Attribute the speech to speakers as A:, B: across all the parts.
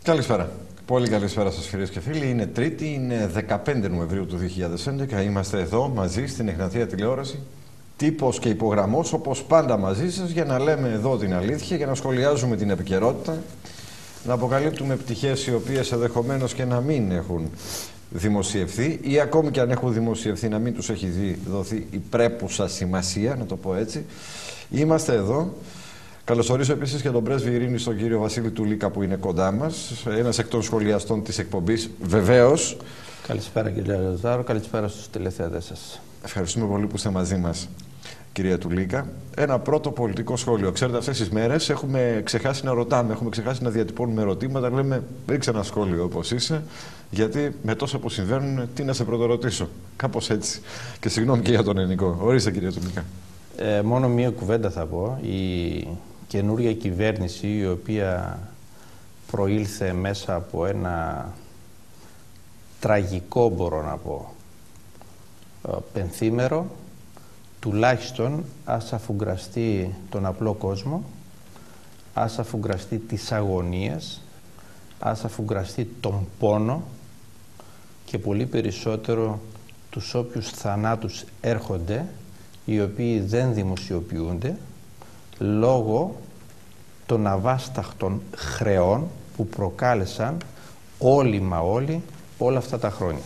A: Καλησπέρα. Πολύ καλησπέρα σας φίλες και φίλοι. Είναι Τρίτη, είναι 15 Νοεμβρίου του 2011. Είμαστε εδώ μαζί στην Εγνατία Τηλεόραση. Τύπος και υπογραμμός όπως πάντα μαζί σας για να λέμε εδώ την αλήθεια, για να σχολιάζουμε την επικαιρότητα, να αποκαλύπτουμε πτυχές οι οποίες ενδεχομένως και να μην έχουν δημοσιευθεί ή ακόμη και αν έχουν δημοσιευθεί να μην τους έχει δοθεί η πρέπουσα σημασία, να το πω έτσι. Είμαστε εδώ. Καλωσορίζω επίσης και τον πρέσβη Ειρήνης, τον κύριο Βασίλη Τουλίκα, που είναι κοντά μας, ένας εκ των σχολιαστών της εκπομπής, βεβαίως.
B: Καλησπέρα κύριε Λαζάρο, καλησπέρα στους τηλεθεατές σας.
A: Ευχαριστούμε πολύ που είστε μαζί μας, κυρία Τουλίκα. Ένα πρώτο πολιτικό σχόλιο. Ξέρετε, αυτές τις μέρες έχουμε ξεχάσει να ρωτάμε, έχουμε ξεχάσει να διατυπώνουμε ερωτήματα. Λέμε, ρίξε ένα σχόλιο όπως είσαι, γιατί με τόσα που συμβαίνουν, τι να σε πρωτορωτήσω. Κάπως έτσι. Και συγγνώμη και για τον ελληνικό. Ορίστε, κυρία Τουλίκα.
B: Μόνο μία κουβέντα θα πω. Η καινούργια κυβέρνηση, η οποία προήλθε μέσα από ένα τραγικό, μπορώ να πω, πενθήμερο, τουλάχιστον ας αφουγκραστεί τον απλό κόσμο, ας αφουγκραστεί τις αγωνίες, ας αφουγκραστεί τον πόνο και πολύ περισσότερο τους όποιους θανάτους έρχονται, οι οποίοι δεν δημοσιοποιούνται λόγω των αβάσταχτων χρεών που προκάλεσαν όλοι μα όλοι όλα αυτά τα χρόνια.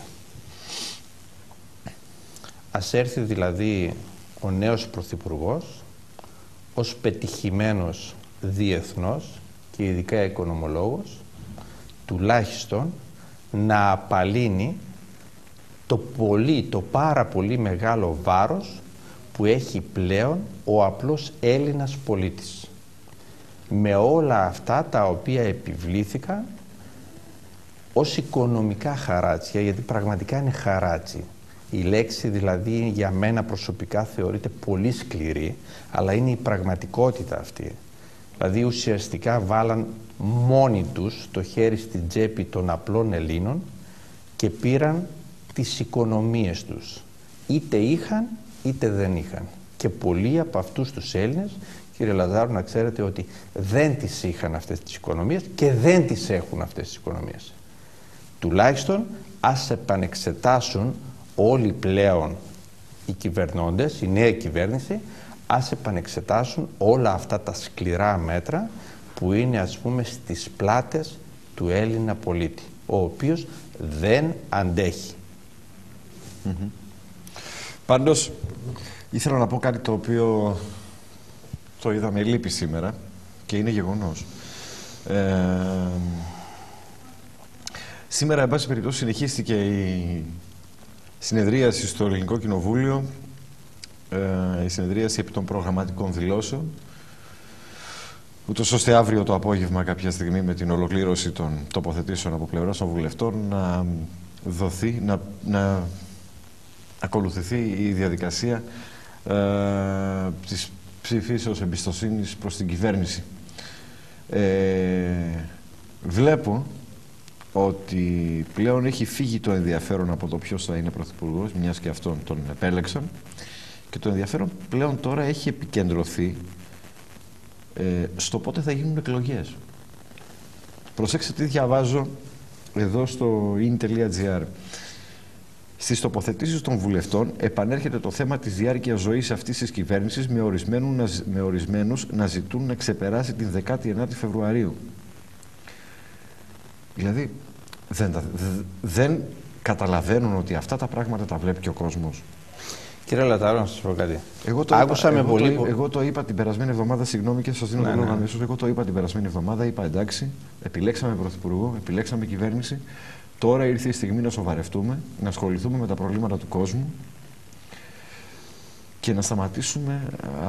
B: Ας έρθει δηλαδή ο νέος Πρωθυπουργός ως πετυχημένος διεθνώς και ειδικά οικονομολόγος, τουλάχιστον να απαλύνει το πάρα πολύ μεγάλο βάρος που έχει πλέον ο απλός Έλληνας πολίτης. Με όλα αυτά τα οποία επιβλήθηκαν ως οικονομικά χαράτσια, γιατί πραγματικά είναι χαράτσι. Η λέξη δηλαδή για μένα προσωπικά θεωρείται πολύ σκληρή, αλλά είναι η πραγματικότητα αυτή. Δηλαδή ουσιαστικά βάλαν μόνοι τους το χέρι στην τσέπη των απλών Ελλήνων και πήραν τις οικονομίες τους. Είτε είχαν είτε δεν είχαν. Και πολλοί από αυτούς τους Έλληνες, κύριε Λαζάρου, να ξέρετε ότι δεν τις είχαν αυτές τις οικονομίες και δεν τις έχουν αυτές τις οικονομίες. Τουλάχιστον ας επανεξετάσουν όλοι πλέον οι κυβερνώντες, η νέα κυβέρνηση, ας επανεξετάσουν όλα αυτά τα σκληρά μέτρα που είναι, ας πούμε, στις πλάτες του Έλληνα πολίτη, ο οποίος δεν αντέχει.
A: Πάντως, ήθελα να πω κάτι το οποίο το είδα με λύπη σήμερα και είναι γεγονός. Σήμερα, εν πάση περιπτώσει, συνεχίστηκε η συνεδρίαση στο Ελληνικό Κοινοβούλιο, η συνεδρίαση επί των προγραμματικών δηλώσεων, ούτως ώστε αύριο το απόγευμα κάποια στιγμή με την ολοκλήρωση των τοποθετήσεων από πλευράς των βουλευτών να δοθεί, να ακολουθηθεί η διαδικασία της ψηφίσεως εμπιστοσύνης προς την κυβέρνηση. Βλέπω ότι πλέον έχει φύγει το ενδιαφέρον από το ποιος θα είναι πρωθυπουργός, μιας και αυτόν τον επέλεξαν, και το ενδιαφέρον πλέον τώρα έχει επικεντρωθεί στο πότε θα γίνουν εκλογές. Προσέξτε τι διαβάζω εδώ στο in.gr. Στις τοποθετήσεις των βουλευτών επανέρχεται το θέμα της διάρκειας ζωής αυτής της κυβέρνησης, με ορισμένους να ζητούν να ξεπεράσει την 19η Φεβρουαρίου. Δηλαδή δεν καταλαβαίνουν ότι αυτά τα πράγματα τα βλέπει και ο κόσμος.
B: Κύριε Λατάρο, να σας πω κάτι.
A: Εγώ το είπα την περασμένη εβδομάδα, συγγνώμη και σας δίνω τον λόγο αμέσως. Εγώ το είπα την περασμένη εβδομάδα, είπα εντάξει, επιλέξαμε πρωθυπουργό, επιλέξαμε κυβέρνηση. Τώρα ήρθε η στιγμή να σοβαρευτούμε, να ασχοληθούμε με τα προβλήματα του κόσμου και να σταματήσουμε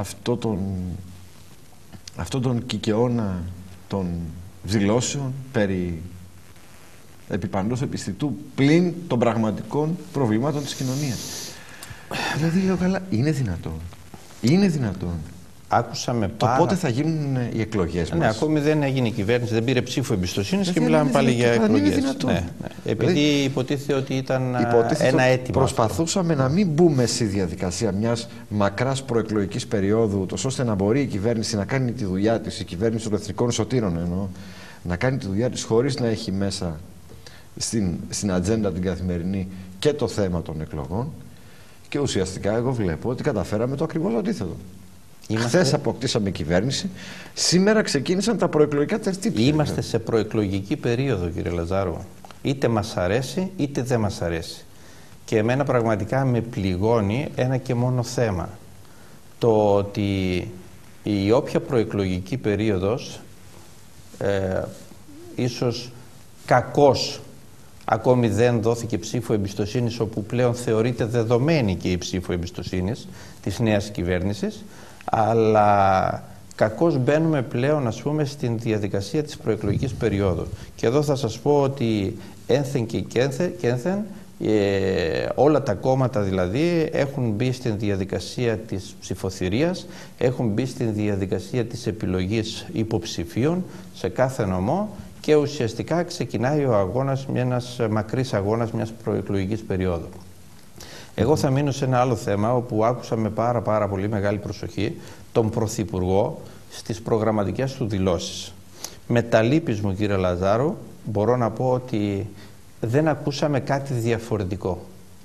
A: αυτόν τον κικαιώνα των δηλώσεων περί επιπαντός επιστητού πλην των πραγματικών προβλημάτων της κοινωνίας. Δηλαδή λέω καλά, είναι δυνατόν.
B: Άκουσα με
A: πότε θα γίνουν οι εκλογές μας.
B: Ναι, ακόμη δεν έγινε η κυβέρνηση, δεν πήρε ψήφο εμπιστοσύνης και μιλάμε πάλι για εκλογές. Ναι. Επειδή υποτίθεται ότι ήταν ένα αίτημα.
A: Προσπαθούσαμε να μην μπούμε στη διαδικασία μιας μακράς προεκλογικής περίοδου, ώστε να μπορεί η κυβέρνηση να κάνει τη δουλειά της, η κυβέρνηση των εθνικών σωτήρων εννοώ, να κάνει τη δουλειά της χωρίς να έχει μέσα στην ατζέντα την καθημερινή και το θέμα των εκλογών. Και ουσιαστικά εγώ βλέπω ότι καταφέραμε το ακριβώς αντίθετο. Χθες αποκτήσαμε κυβέρνηση, σήμερα ξεκίνησαν τα προεκλογικά τερτύπια.
B: Είμαστε σε προεκλογική περίοδο, κύριε Λαζάρου. Είτε μας αρέσει είτε δεν μας αρέσει. Και εμένα πραγματικά με πληγώνει ένα και μόνο θέμα. Το ότι η όποια προεκλογική περίοδος, ίσως κακώς ακόμη δεν δόθηκε ψήφο εμπιστοσύνης, όπου πλέον θεωρείται δεδομένη και η ψήφο εμπιστοσύνης της νέας κυβέρνησης, αλλά κακώς μπαίνουμε πλέον, ας πούμε, στην διαδικασία της προεκλογικής περίοδου. Και εδώ θα σας πω ότι ένθεν και ένθεν, όλα τα κόμματα δηλαδή έχουν μπει στην διαδικασία της ψηφοθυρίας, έχουν μπει στην διαδικασία της επιλογής υποψηφίων σε κάθε νομό και ουσιαστικά ξεκινάει ο αγώνας, ένας μακρύς αγώνας μιας προεκλογικής περίοδου. Εγώ θα μείνω σε ένα άλλο θέμα όπου άκουσα με πάρα πολύ μεγάλη προσοχή τον Πρωθυπουργό στις προγραμματικές του δηλώσεις. Με τα λύπης μου, κύριε Λαζάρου, μπορώ να πω ότι δεν ακούσαμε κάτι διαφορετικό.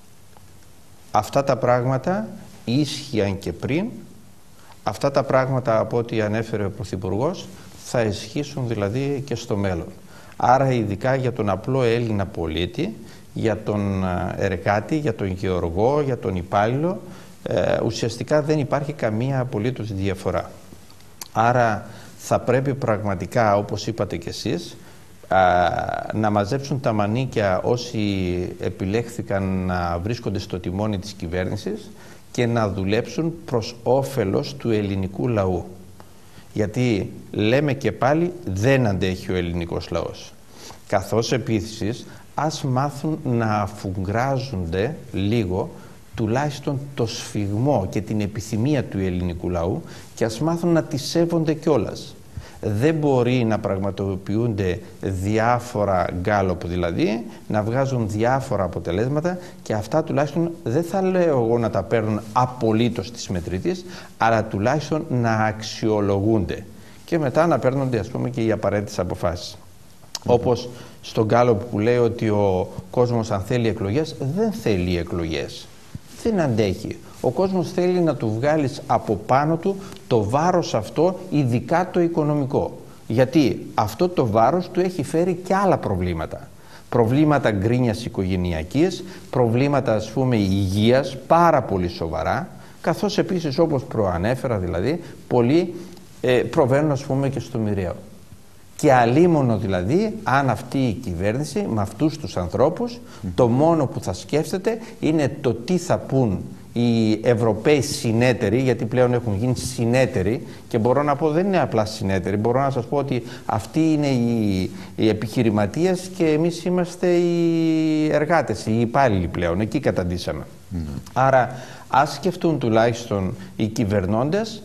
B: Αυτά τα πράγματα ίσχυαν και πριν, αυτά τα πράγματα από ό,τι ανέφερε ο Πρωθυπουργός θα ισχύσουν δηλαδή και στο μέλλον. Άρα ειδικά για τον απλό Έλληνα πολίτη, για τον εργάτη, για τον γεωργό, για τον υπάλληλο, ουσιαστικά δεν υπάρχει καμία απολύτως διαφορά. Άρα θα πρέπει πραγματικά, όπως είπατε κι εσείς, να μαζέψουν τα μανίκια όσοι επιλέχθηκαν να βρίσκονται στο τιμόνι της κυβέρνησης και να δουλέψουν προς όφελος του ελληνικού λαού. Γιατί λέμε και πάλι δεν αντέχει ο ελληνικός λαός. Καθώς επίσης ας μάθουν να αφουγκράζονται λίγο τουλάχιστον το σφιγμό και την επιθυμία του ελληνικού λαού και ας μάθουν να τη σέβονται κιόλας. Δεν μπορεί να πραγματοποιούνται διάφορα γκάλοπ, δηλαδή να βγάζουν διάφορα αποτελέσματα και αυτά τουλάχιστον δεν θα λέω εγώ να τα παίρνουν απολύτως της μετρητής, αλλά τουλάχιστον να αξιολογούνται και μετά να παίρνονται, ας πούμε, και οι απαραίτητες αποφάσεις. Όπως στον γκάλοπ που λέει ότι ο κόσμος αν θέλει εκλογές, δεν θέλει εκλογές. Δεν αντέχει. Ο κόσμος θέλει να του βγάλεις από πάνω του το βάρος αυτό, ειδικά το οικονομικό. Γιατί αυτό το βάρος του έχει φέρει και άλλα προβλήματα. Προβλήματα γκρίνιας οικογενειακής, προβλήματα, ας πούμε, υγείας, πάρα πολύ σοβαρά, καθώς επίσης, όπως προανέφερα δηλαδή, πολλοί προβαίνουν, ας πούμε, και στο μοιραίο. Και αλίμονο δηλαδή αν αυτή η κυβέρνηση με αυτούς τους ανθρώπους το μόνο που θα σκέφτεται είναι το τι θα πούν οι Ευρωπαίοι συνέτεροι, γιατί πλέον έχουν γίνει συνέτεροι και μπορώ να πω δεν είναι απλά συνέτεροι, μπορώ να σας πω ότι αυτοί είναι οι επιχειρηματίες και εμείς είμαστε οι εργάτες, οι υπάλληλοι πλέον, εκεί καταντήσαμε. Άρα ας σκεφτούν τουλάχιστον οι κυβερνώντες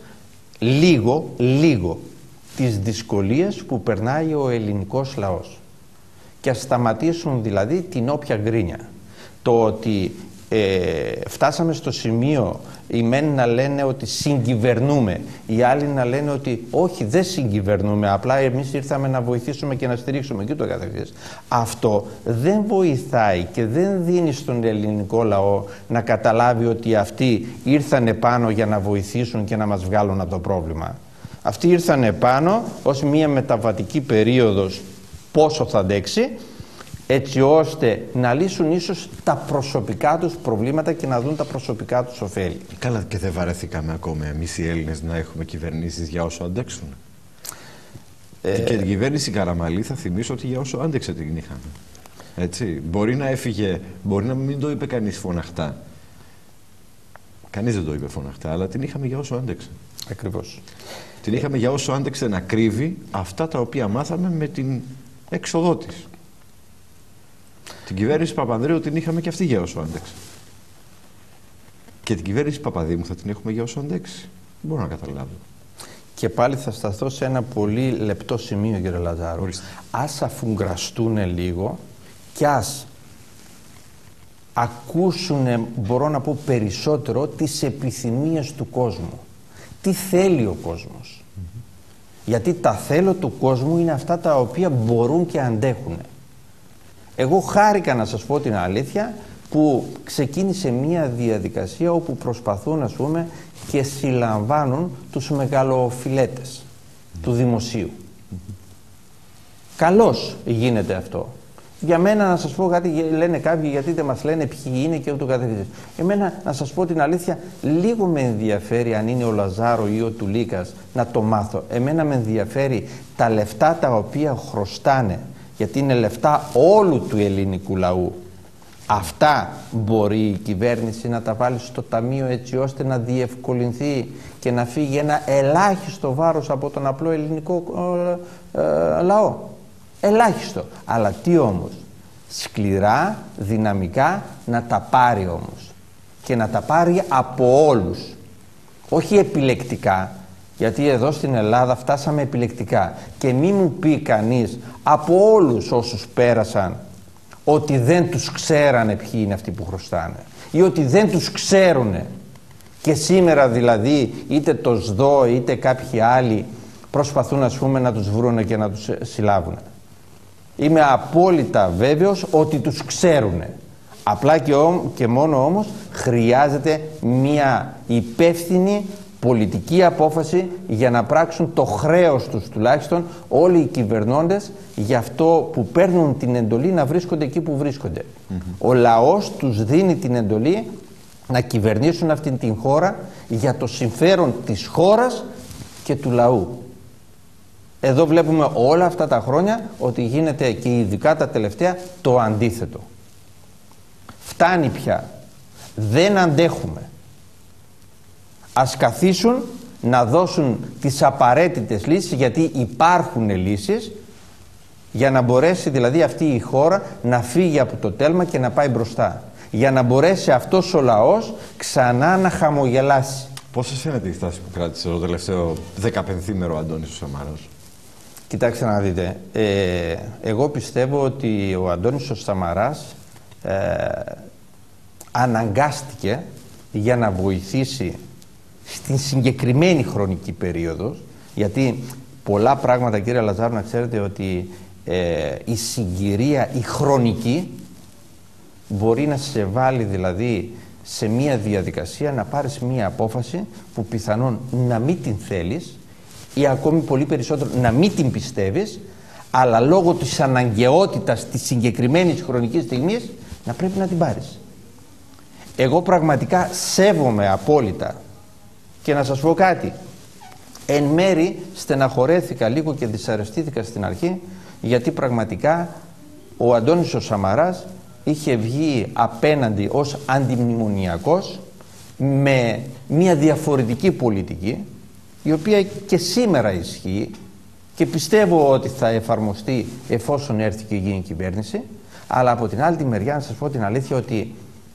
B: λίγο τις δυσκολίες που περνάει ο ελληνικός λαός και ας σταματήσουν δηλαδή την όποια γκρίνια. Το ότι φτάσαμε στο σημείο οι μεν να λένε ότι συγκυβερνούμε, οι άλλοι να λένε ότι όχι, δεν συγκυβερνούμε, απλά εμείς ήρθαμε να βοηθήσουμε και να στηρίξουμε και το καθεξής. Αυτό δεν βοηθάει και δεν δίνει στον ελληνικό λαό να καταλάβει ότι αυτοί ήρθανε πάνω για να βοηθήσουν και να μας βγάλουν από το πρόβλημα. Αυτοί ήρθανε πάνω ως μια μεταβατική περίοδος, πόσο θα αντέξει, έτσι ώστε να λύσουν ίσως τα προσωπικά τους προβλήματα και να δουν τα προσωπικά τους ωφέλη.
A: Καλά, και δεν βαρεθήκαμε ακόμα εμείς οι Έλληνες να έχουμε κυβερνήσεις για όσο αντέξουν. Και την κυβέρνηση Καραμαλή θα θυμίσω ότι για όσο άντεξε την είχαμε. Έτσι, μπορεί να έφυγε, μπορεί να μην το είπε κανείς φωναχτά. Κανείς δεν το είπε φωναχτά, αλλά την είχαμε για όσο άντεξε.
B: Ακριβώς.
A: Την είχαμε για όσο άντεξε να κρύβει αυτά τα οποία μάθαμε με την έξοδό της. Την κυβέρνηση Παπανδρέου την είχαμε και αυτή για όσο άντεξε. Και την κυβέρνηση Παπαδήμου θα την έχουμε για όσο αντέξει. Δεν μπορώ να καταλάβω.
B: Και πάλι θα σταθώ σε ένα πολύ λεπτό σημείο, κύριε Λαζάρου. Ας αφουγκραστούν λίγο και ας ακούσουν, μπορώ να πω περισσότερο, τις επιθυμίες του κόσμου. Τι θέλει ο κόσμος. Γιατί τα θέλω του κόσμου είναι αυτά τα οποία μπορούν και αντέχουν. Εγώ χάρηκα, να σας πω την αλήθεια, που ξεκίνησε μια διαδικασία όπου προσπαθούν, ας πούμε, και συλλαμβάνουν τους μεγαλοφιλέτες του δημοσίου. Καλώς γίνεται αυτό. Για μένα, να σας πω κάτι, λένε κάποιοι, γιατί δεν μας λένε ποιοι είναι και ούτω καθεξής. Εμένα, να σας πω την αλήθεια, λίγο με ενδιαφέρει αν είναι ο Λαζάρο ή ο Τουλίκας να το μάθω. Εμένα με ενδιαφέρει τα λεφτά τα οποία χρωστάνε, γιατί είναι λεφτά όλου του ελληνικού λαού. Αυτά μπορεί η κυβέρνηση να τα βάλει στο ταμείο έτσι ώστε να διευκολυνθεί και να φύγει ένα ελάχιστο βάρος από τον απλό ελληνικό λαό. Ελάχιστο. Αλλά τι όμως? Σκληρά, δυναμικά να τα πάρει όμως. Και να τα πάρει από όλους. Όχι επιλεκτικά. Γιατί εδώ στην Ελλάδα φτάσαμε επιλεκτικά. Και μη μου πει κανείς από όλους όσους πέρασαν ότι δεν τους ξέρανε ποιοι είναι αυτοί που χρωστάνε. Ή ότι δεν τους ξέρουνε. Και σήμερα δηλαδή είτε το ΣΔΟ είτε κάποιοι άλλοι προσπαθούν, ας πούμε, να τους βρούνε και να τους συλλάβουν. Είμαι απόλυτα βέβαιος ότι τους ξέρουνε. Απλά και μόνο όμως χρειάζεται μια υπεύθυνη πολιτική απόφαση για να πράξουν το χρέος τους τουλάχιστον όλοι οι κυβερνώντες για αυτό που παίρνουν την εντολή να βρίσκονται εκεί που βρίσκονται. Ο λαός τους δίνει την εντολή να κυβερνήσουν αυτή την χώρα για το συμφέρον της χώρας και του λαού. Εδώ βλέπουμε όλα αυτά τα χρόνια ότι γίνεται και ειδικά τα τελευταία το αντίθετο. Φτάνει πια. Δεν αντέχουμε. Ας καθίσουν να δώσουν τις απαραίτητες λύσεις, γιατί υπάρχουν λύσεις, για να μπορέσει δηλαδή αυτή η χώρα να φύγει από το τέλμα και να πάει μπροστά. Για να μπορέσει αυτός ο λαός ξανά να χαμογελάσει.
A: Πώς σας φαίνεται η στάση που κράτησε το τελευταίο 15ημερο ο Αντώνης ο Σαμαράς?
B: Κοιτάξτε να δείτε, εγώ πιστεύω ότι ο Αντώνης ο Σαμαράς αναγκάστηκε για να βοηθήσει στην συγκεκριμένη χρονική περίοδο, γιατί πολλά πράγματα, κύριε Λαζάρου, να ξέρετε ότι η συγκυρία, η χρονική, μπορεί να σε βάλει δηλαδή σε μία διαδικασία να πάρεις μία απόφαση που πιθανόν να μην την θέλεις ή ακόμη πολύ περισσότερο να μην την πιστεύεις, αλλά λόγω της αναγκαιότητας της συγκεκριμένης χρονικής στιγμής να πρέπει να την πάρεις. Εγώ πραγματικά σέβομαι απόλυτα και να σας πω κάτι. Εν μέρη στεναχωρέθηκα λίγο και δυσαρεστήθηκα στην αρχή, γιατί πραγματικά ο Αντώνης ο Σαμαράς είχε βγει απέναντι ως αντιμνημονιακός με μια διαφορετική πολιτική, η οποία και σήμερα ισχύει και πιστεύω ότι θα εφαρμοστεί εφόσον έρθει και γίνει κυβέρνηση, αλλά από την άλλη τη μεριά να σας πω την αλήθεια ότι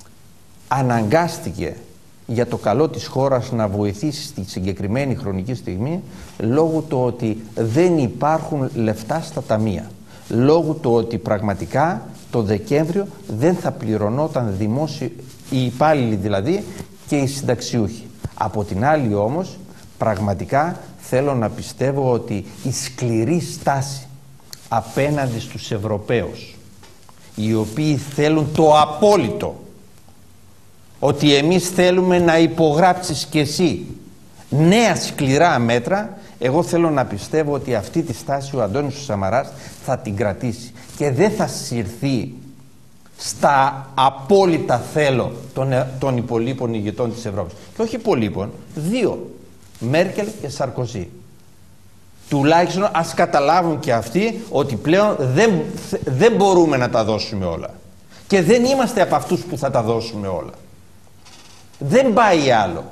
B: αναγκάστηκε για το καλό της χώρας να βοηθήσει στη συγκεκριμένη χρονική στιγμή λόγω του ότι δεν υπάρχουν λεφτά στα ταμεία. Λόγω του ότι πραγματικά το Δεκέμβριο δεν θα πληρωνόταν δημόσιοι, οι υπάλληλοι δηλαδή και οι συνταξιούχοι. Από την άλλη όμως πραγματικά θέλω να πιστεύω ότι η σκληρή στάση απέναντι στους Ευρωπαίους, οι οποίοι θέλουν το απόλυτο, ότι εμείς θέλουμε να υπογράψεις και εσύ νέα σκληρά μέτρα, εγώ θέλω να πιστεύω ότι αυτή τη στάση ο Αντώνης ο Σαμαράς θα την κρατήσει και δεν θα συρθεί στα απόλυτα θέλω των υπολείπων ηγετών της Ευρώπης. Και όχι υπολείπων, δύο, Μέρκελ και Σαρκοζή. Τουλάχιστον ας καταλάβουν και αυτοί ότι πλέον δεν μπορούμε να τα δώσουμε όλα. Και δεν είμαστε από αυτούς που θα τα δώσουμε όλα. Δεν πάει άλλο.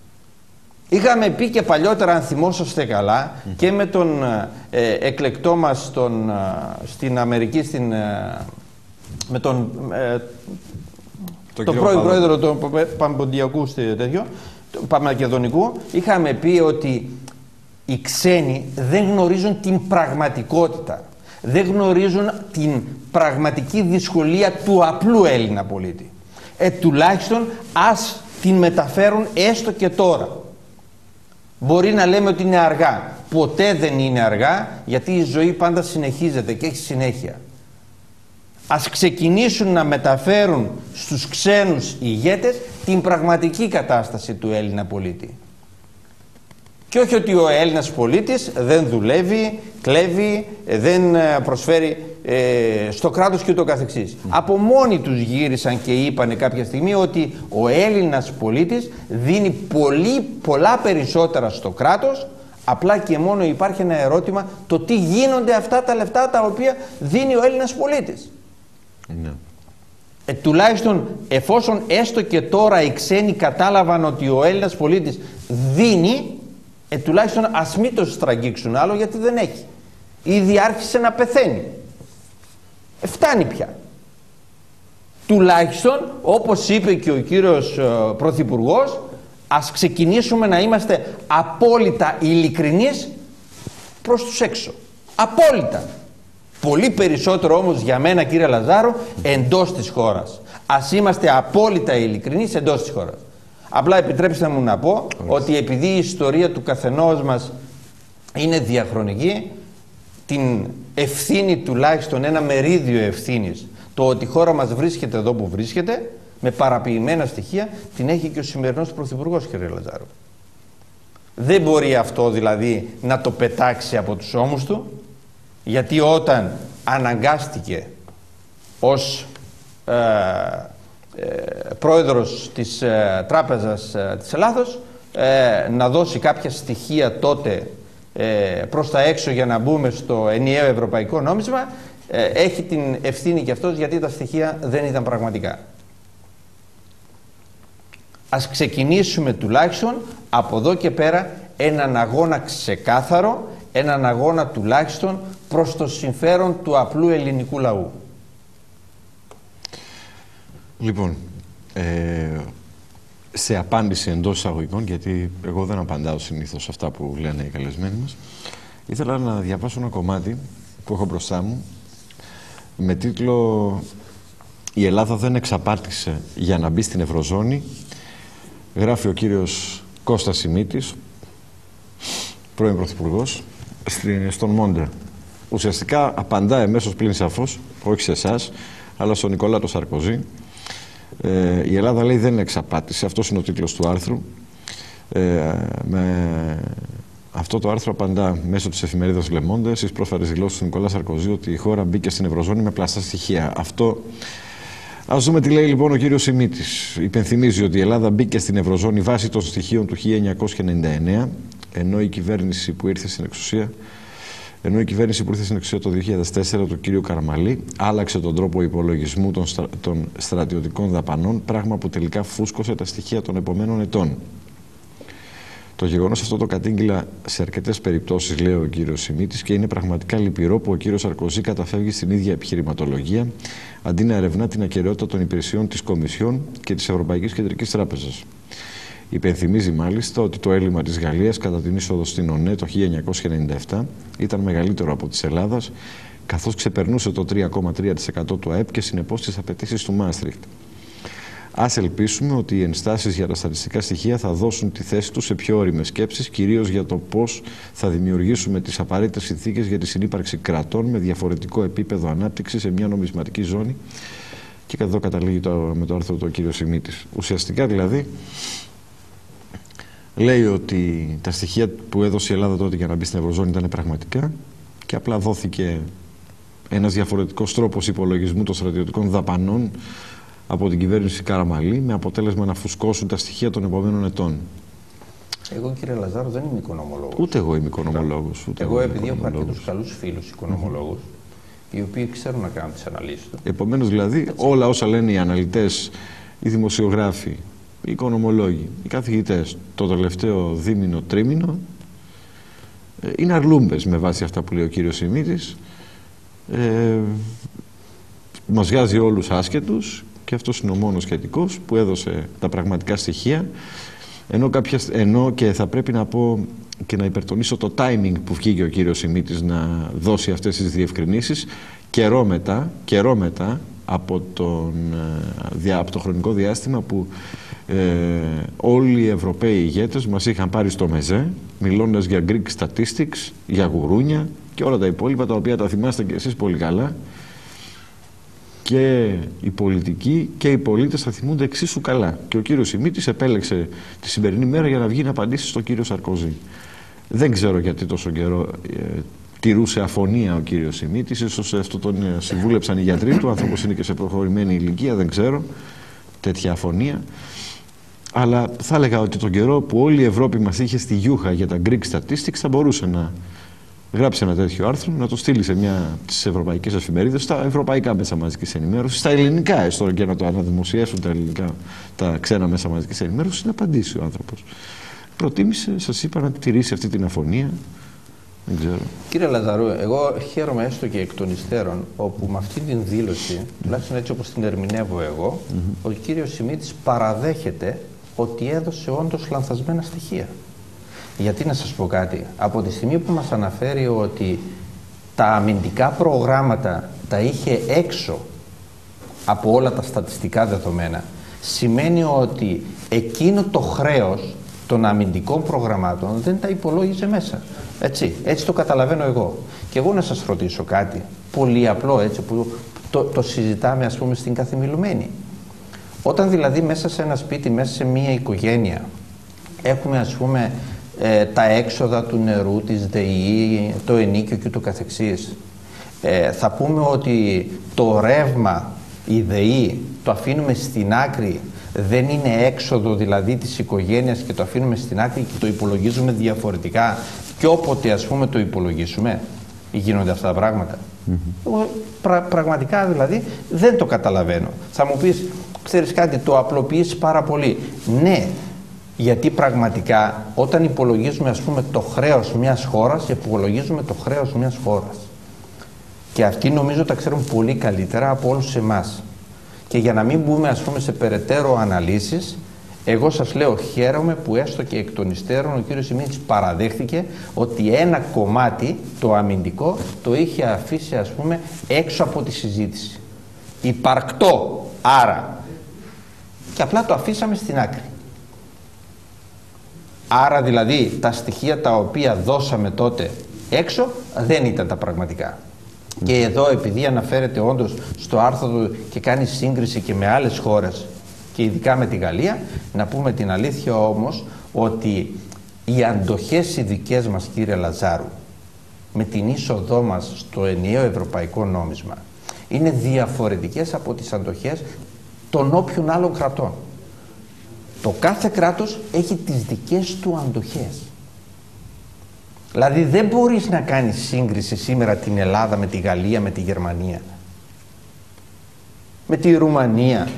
B: Είχαμε πει και παλιότερα, αν θυμόσαστε καλά, και με τον εκλεκτό μας στην Αμερική, με τον πρώην πρόεδρο του Παμποντιακού Παμακεδονικού, είχαμε πει ότι οι ξένοι δεν γνωρίζουν την πραγματικότητα. Δεν γνωρίζουν την πραγματική δυσκολία του απλού Έλληνα πολίτη. Τουλάχιστον ας την μεταφέρουν έστω και τώρα. Μπορεί να λέμε ότι είναι αργά. Ποτέ δεν είναι αργά, γιατί η ζωή πάντα συνεχίζεται και έχει συνέχεια. Ας ξεκινήσουν να μεταφέρουν στους ξένους ηγέτες την πραγματική κατάσταση του Έλληνα πολίτη. Και όχι ότι ο Έλληνας πολίτης δεν δουλεύει, κλέβει, δεν προσφέρει στο κράτος και ούτω καθεξής. Από μόνοι τους γύρισαν και είπανε κάποια στιγμή ότι ο Έλληνας πολίτης δίνει πολλά περισσότερα στο κράτος, απλά και μόνο υπάρχει ένα ερώτημα, το τι γίνονται αυτά τα λεφτά τα οποία δίνει ο Έλληνας πολίτης.
A: Ναι.
B: Τουλάχιστον εφόσον έστω και τώρα οι ξένοι κατάλαβαν ότι ο Έλληνας πολίτης δίνει, τουλάχιστον ας μην το στραγγίξουν άλλο, γιατί δεν έχει. Ήδη άρχισε να πεθαίνει. Φτάνει πια. Τουλάχιστον, όπως είπε και ο κύριος Πρωθυπουργός, ας ξεκινήσουμε να είμαστε απόλυτα ειλικρινείς προς τους έξω. Απόλυτα. Πολύ περισσότερο όμως για μένα, κύριε Λαζάρο, εντός της χώρας. Ας είμαστε απόλυτα ειλικρινείς εντός της χώρας. Απλά επιτρέψτε μου να πω ότι επειδή η ιστορία του καθενός μας είναι διαχρονική, την ευθύνη, τουλάχιστον ένα μερίδιο ευθύνης, το ότι η χώρα μας βρίσκεται εδώ που βρίσκεται, με παραποιημένα στοιχεία, την έχει και ο σημερινός Πρωθυπουργός, κύριε Λαζάρο. Δεν μπορεί αυτό δηλαδή να το πετάξει από τους ώμους του, γιατί όταν αναγκάστηκε ως πρόεδρος της Τράπεζας της Ελλάδος να δώσει κάποια στοιχεία τότε προς τα έξω για να μπούμε στο ενιαίο ευρωπαϊκό νόμισμα, έχει την ευθύνη και αυτός, γιατί τα στοιχεία δεν ήταν πραγματικά. Ας ξεκινήσουμε τουλάχιστον από εδώ και πέρα έναν αγώνα ξεκάθαρο, έναν αγώνα τουλάχιστον προς το συμφέρον του απλού ελληνικού λαού.
A: Λοιπόν, σε απάντηση εντός εισαγωγικών, γιατί εγώ δεν απαντάω συνήθως αυτά που λένε οι καλεσμένοι μας, ήθελα να διαβάσω ένα κομμάτι που έχω μπροστά μου με τίτλο «Η Ελλάδα δεν εξαπάτησε για να μπει στην Ευρωζώνη». Γράφει ο κύριος Κώστας Σιμίτης, πρώην Πρωθυπουργός, στον Μόντε. Ουσιαστικά απαντά εμέσως πλην σαφώς, όχι σε εσάς, αλλά στον Νικόλα το Σαρκοζή. Η Ελλάδα, λέει, δεν εξαπάτησε. Αυτός είναι ο τίτλος του άρθρου. Αυτό το άρθρο απαντά μέσω της εφημερίδας Le Monde στις πρόσφατες δηλώσεις του Νικόλα Σαρκοζή ότι η χώρα μπήκε στην Ευρωζώνη με πλαστά στοιχεία. Αυτό. Ας δούμε τι λέει λοιπόν ο κύριος Σιμίτης. Υπενθυμίζει ότι η Ελλάδα μπήκε στην Ευρωζώνη βάσει των στοιχείων του 1999, ενώ η κυβέρνηση που ήρθε στην εξουσία το 2004 του κ. Καραμαλή άλλαξε τον τρόπο υπολογισμού των στρατιωτικών δαπανών, πράγμα που τελικά φούσκωσε τα στοιχεία των επομένων ετών. Το γεγονός αυτό το κατήγγειλα σε αρκετές περιπτώσεις, λέει ο κύριος Σιμίτης, και είναι πραγματικά λυπηρό που ο κύριος Σαρκοζή καταφεύγει στην ίδια επιχειρηματολογία αντί να ερευνά την ακεραιότητα των υπηρεσιών της Κομισιόν και της Ευρωπαϊκής Κεντρικής Τράπεζας. Υπενθυμίζει μάλιστα ότι το έλλειμμα της Γαλλίας κατά την είσοδο στην ΟΝΕ το 1997 ήταν μεγαλύτερο από της Ελλάδας, καθώς ξεπερνούσε το 3,3% του ΑΕΠ και συνεπώς τις απαιτήσεις του Μάστριχτ. Ας ελπίσουμε ότι οι ενστάσεις για τα στατιστικά στοιχεία θα δώσουν τη θέση τους σε πιο ώριμες σκέψεις, κυρίως για το πώς θα δημιουργήσουμε τις απαραίτητες συνθήκες για τη συνύπαρξη κρατών με διαφορετικό επίπεδο ανάπτυξης σε μια νομισματική ζώνη. Και εδώ καταλήγει με το άρθρο του κ. Σιμίτης. Ουσιαστικά δηλαδή λέει ότι τα στοιχεία που έδωσε η Ελλάδα τότε για να μπει στην Ευρωζώνη ήταν πραγματικά και απλά δόθηκε ένας διαφορετικός τρόπος υπολογισμού των στρατιωτικών δαπανών από την κυβέρνηση Καραμαλή, με αποτέλεσμα να φουσκώσουν τα στοιχεία των επόμενων ετών.
B: Εγώ, κύριε Λαζάρο, δεν είμαι οικονομολόγος.
A: Ούτε εγώ είμαι οικονομολόγος.
B: Εγώ, επειδή έχω αρκετούς καλούς φίλους οικονομολόγους, οι οποίοι ξέρουν να κάνουν τις αναλύσεις του.
A: Επομένως, δηλαδή, όλα όσα λένε οι αναλυτές, οι δημοσιογράφοι, οι οικονομολόγοι, οι καθηγητές, το τελευταίο δίμηνο, τρίμηνο, είναι αρλούμπες με βάση αυτά που λέει ο κύριος Σιμίτης. Μας βγάζει όλους άσχετους και αυτός είναι ο μόνος σχετικός που έδωσε τα πραγματικά στοιχεία, ενώ και θα πρέπει να πω και να υπερτονίσω το timing που βγήκε ο κύριος Σιμίτης να δώσει αυτές τις διευκρινήσεις καιρό μετά από το χρονικό διάστημα που όλοι οι Ευρωπαίοι ηγέτες μας είχαν πάρει στο μεζέ, μιλώντας για Greek statistics, για γουρούνια και όλα τα υπόλοιπα, τα οποία τα θυμάστε και εσείς πολύ καλά, και οι πολιτικοί και οι πολίτες θα θυμούνται εξίσου καλά. Και ο κύριος Σιμίτης επέλεξε τη σημερινή μέρα για να βγει να απαντήσει στον κύριο Σαρκοζή. Δεν ξέρω γιατί τόσο καιρό τηρούσε αφωνία ο κύριος Σιμίτης. Ίσως αυτό τον συμβούλεψαν οι γιατροί του. Ο άνθρωπος είναι και σε προχωρημένη ηλικία, δεν ξέρω τέτοια αφωνία. Αλλά θα έλεγα ότι τον καιρό που όλη η Ευρώπη μας είχε στη γιούχα για τα Greek statistics, θα μπορούσε να γράψει ένα τέτοιο άρθρο, να το στείλει σε μια από τις ευρωπαϊκές εφημερίδες, στα ευρωπαϊκά μέσα μαζικής ενημέρωσης, στα ελληνικά έστω και να το αναδημοσιεύσουν τα ελληνικά, τα ξένα μέσα μαζικής ενημέρωσης, να απαντήσει ο άνθρωπος. Προτίμησε, σας είπα, να τηρήσει αυτή την αφωνία. Δεν ξέρω.
B: Κύριε Λαζαρού, εγώ χαίρομαι έστω και εκ των υστέρων, όπου με αυτή την δήλωση, τουλάχιστον έτσι όπως την ερμηνεύω εγώ, ο κύριος Σιμίτης παραδέχεται ότι έδωσε όντως λανθασμένα στοιχεία. Γιατί να σας πω κάτι, από τη στιγμή που μας αναφέρει ότι τα αμυντικά προγράμματα τα είχε έξω από όλα τα στατιστικά δεδομένα, σημαίνει ότι εκείνο το χρέος των αμυντικών προγραμμάτων δεν τα υπολόγιζε μέσα. Έτσι το καταλαβαίνω εγώ. Και εγώ να σας ρωτήσω κάτι πολύ απλό, έτσι, που το συζητάμε ας πούμε στην καθημιλουμένη. Όταν δηλαδή μέσα σε ένα σπίτι, μέσα σε μία οικογένεια έχουμε ας πούμε τα έξοδα του νερού, της ΔΕΗ, το ενίκιο και το καθεξής, θα πούμε ότι το ρεύμα, η ΔΕΗ, το αφήνουμε στην άκρη, δεν είναι έξοδο δηλαδή της οικογένειας και το αφήνουμε στην άκρη και το υπολογίζουμε διαφορετικά και όποτε ας πούμε το υπολογίσουμε, γίνονται αυτά τα πράγματα. Εγώ πραγματικά δηλαδή δεν το καταλαβαίνω. Θα μου πεις, ξέρεις κάτι, το απλοποιείς πάρα πολύ. Ναι, γιατί πραγματικά όταν υπολογίζουμε ας πούμε το χρέος μιας χώρας, υπολογίζουμε το χρέος μιας χώρας. Και αυτοί νομίζω τα ξέρουν πολύ καλύτερα από όλους εμάς. Και για να μην μπούμε ας πούμε σε περαιτέρω αναλύσεις, εγώ σας λέω χαίρομαι που έστω και εκ των υστέρων ο κύριος Σιμίτης παραδέχθηκε ότι ένα κομμάτι, το αμυντικό, το είχε αφήσει ας πούμε έξω από τη συζήτηση. Υπαρκτό άρα. Και απλά το αφήσαμε στην άκρη. Άρα δηλαδή τα στοιχεία τα οποία δώσαμε τότε έξω δεν ήταν τα πραγματικά. Και εδώ επειδή αναφέρεται όντως στο άρθρο του και κάνει σύγκριση και με άλλες χώρες και ειδικά με τη Γαλλία, να πούμε την αλήθεια όμως ότι οι αντοχές οι δικές μας, κύριε Λαζάρου, με την είσοδό μας στο ενιαίο ευρωπαϊκό νόμισμα είναι διαφορετικές από τις αντοχές των όποιων άλλων κρατών. Το κάθε κράτος έχει τις δικές του αντοχές. Δηλαδή δεν μπορείς να κάνεις σύγκριση σήμερα την Ελλάδα με τη Γαλλία, με τη Γερμανία, με τη Ρουμανία,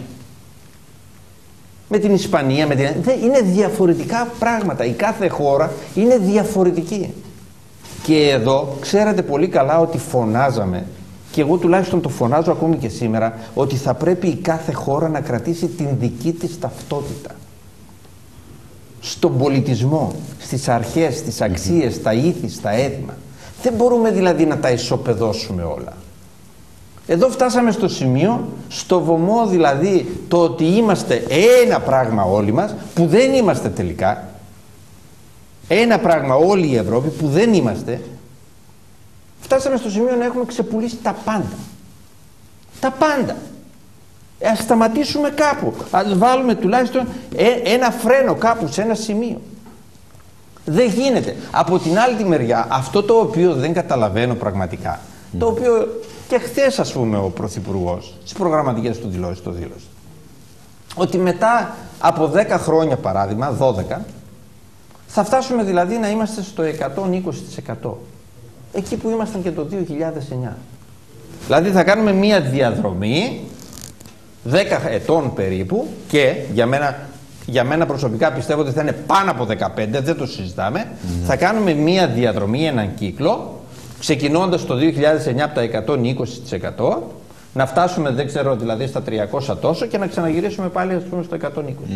B: με την Ισπανία, είναι διαφορετικά πράγματα. Η κάθε χώρα είναι διαφορετική. Και εδώ ξέρετε πολύ καλά ότι φωνάζαμε, και εγώ τουλάχιστον το φωνάζω ακόμη και σήμερα, ότι θα πρέπει η κάθε χώρα να κρατήσει την δική της ταυτότητα. Στον πολιτισμό, στις αρχές, στις αξίες, τα ήθη, στα έθιμα. Δεν μπορούμε δηλαδή να τα ισοπεδώσουμε όλα. Εδώ φτάσαμε στο σημείο, στο βωμό δηλαδή, το ότι είμαστε ένα πράγμα όλοι μας, που δεν είμαστε τελικά. Ένα πράγμα όλη η Ευρώπη, που δεν είμαστε. Φτάσαμε στο σημείο να έχουμε ξεπουλήσει τα πάντα. Τα πάντα. Ας σταματήσουμε κάπου. Ας βάλουμε τουλάχιστον ένα φρένο κάπου σε ένα σημείο. Δεν γίνεται. Από την άλλη τη μεριά, αυτό το οποίο δεν καταλαβαίνω πραγματικά, το οποίο και χθες ας πούμε ο Πρωθυπουργός στις προγραμματικές του δηλώσεις το δήλωσε, ότι μετά από 10 χρόνια παράδειγμα, 12, θα φτάσουμε δηλαδή να είμαστε στο 120%. Εκεί που ήμασταν και το 2009. Δηλαδή θα κάνουμε μία διαδρομή 10 ετών περίπου και για μένα προσωπικά πιστεύω ότι θα είναι πάνω από 15, δεν το συζητάμε. Θα κάνουμε μία διαδρομή, έναν κύκλο, ξεκινώντας το 2009 από τα 120%, να φτάσουμε δεν ξέρω δηλαδή στα 300 τόσο και να ξαναγυρίσουμε πάλι ας πούμε στο 120.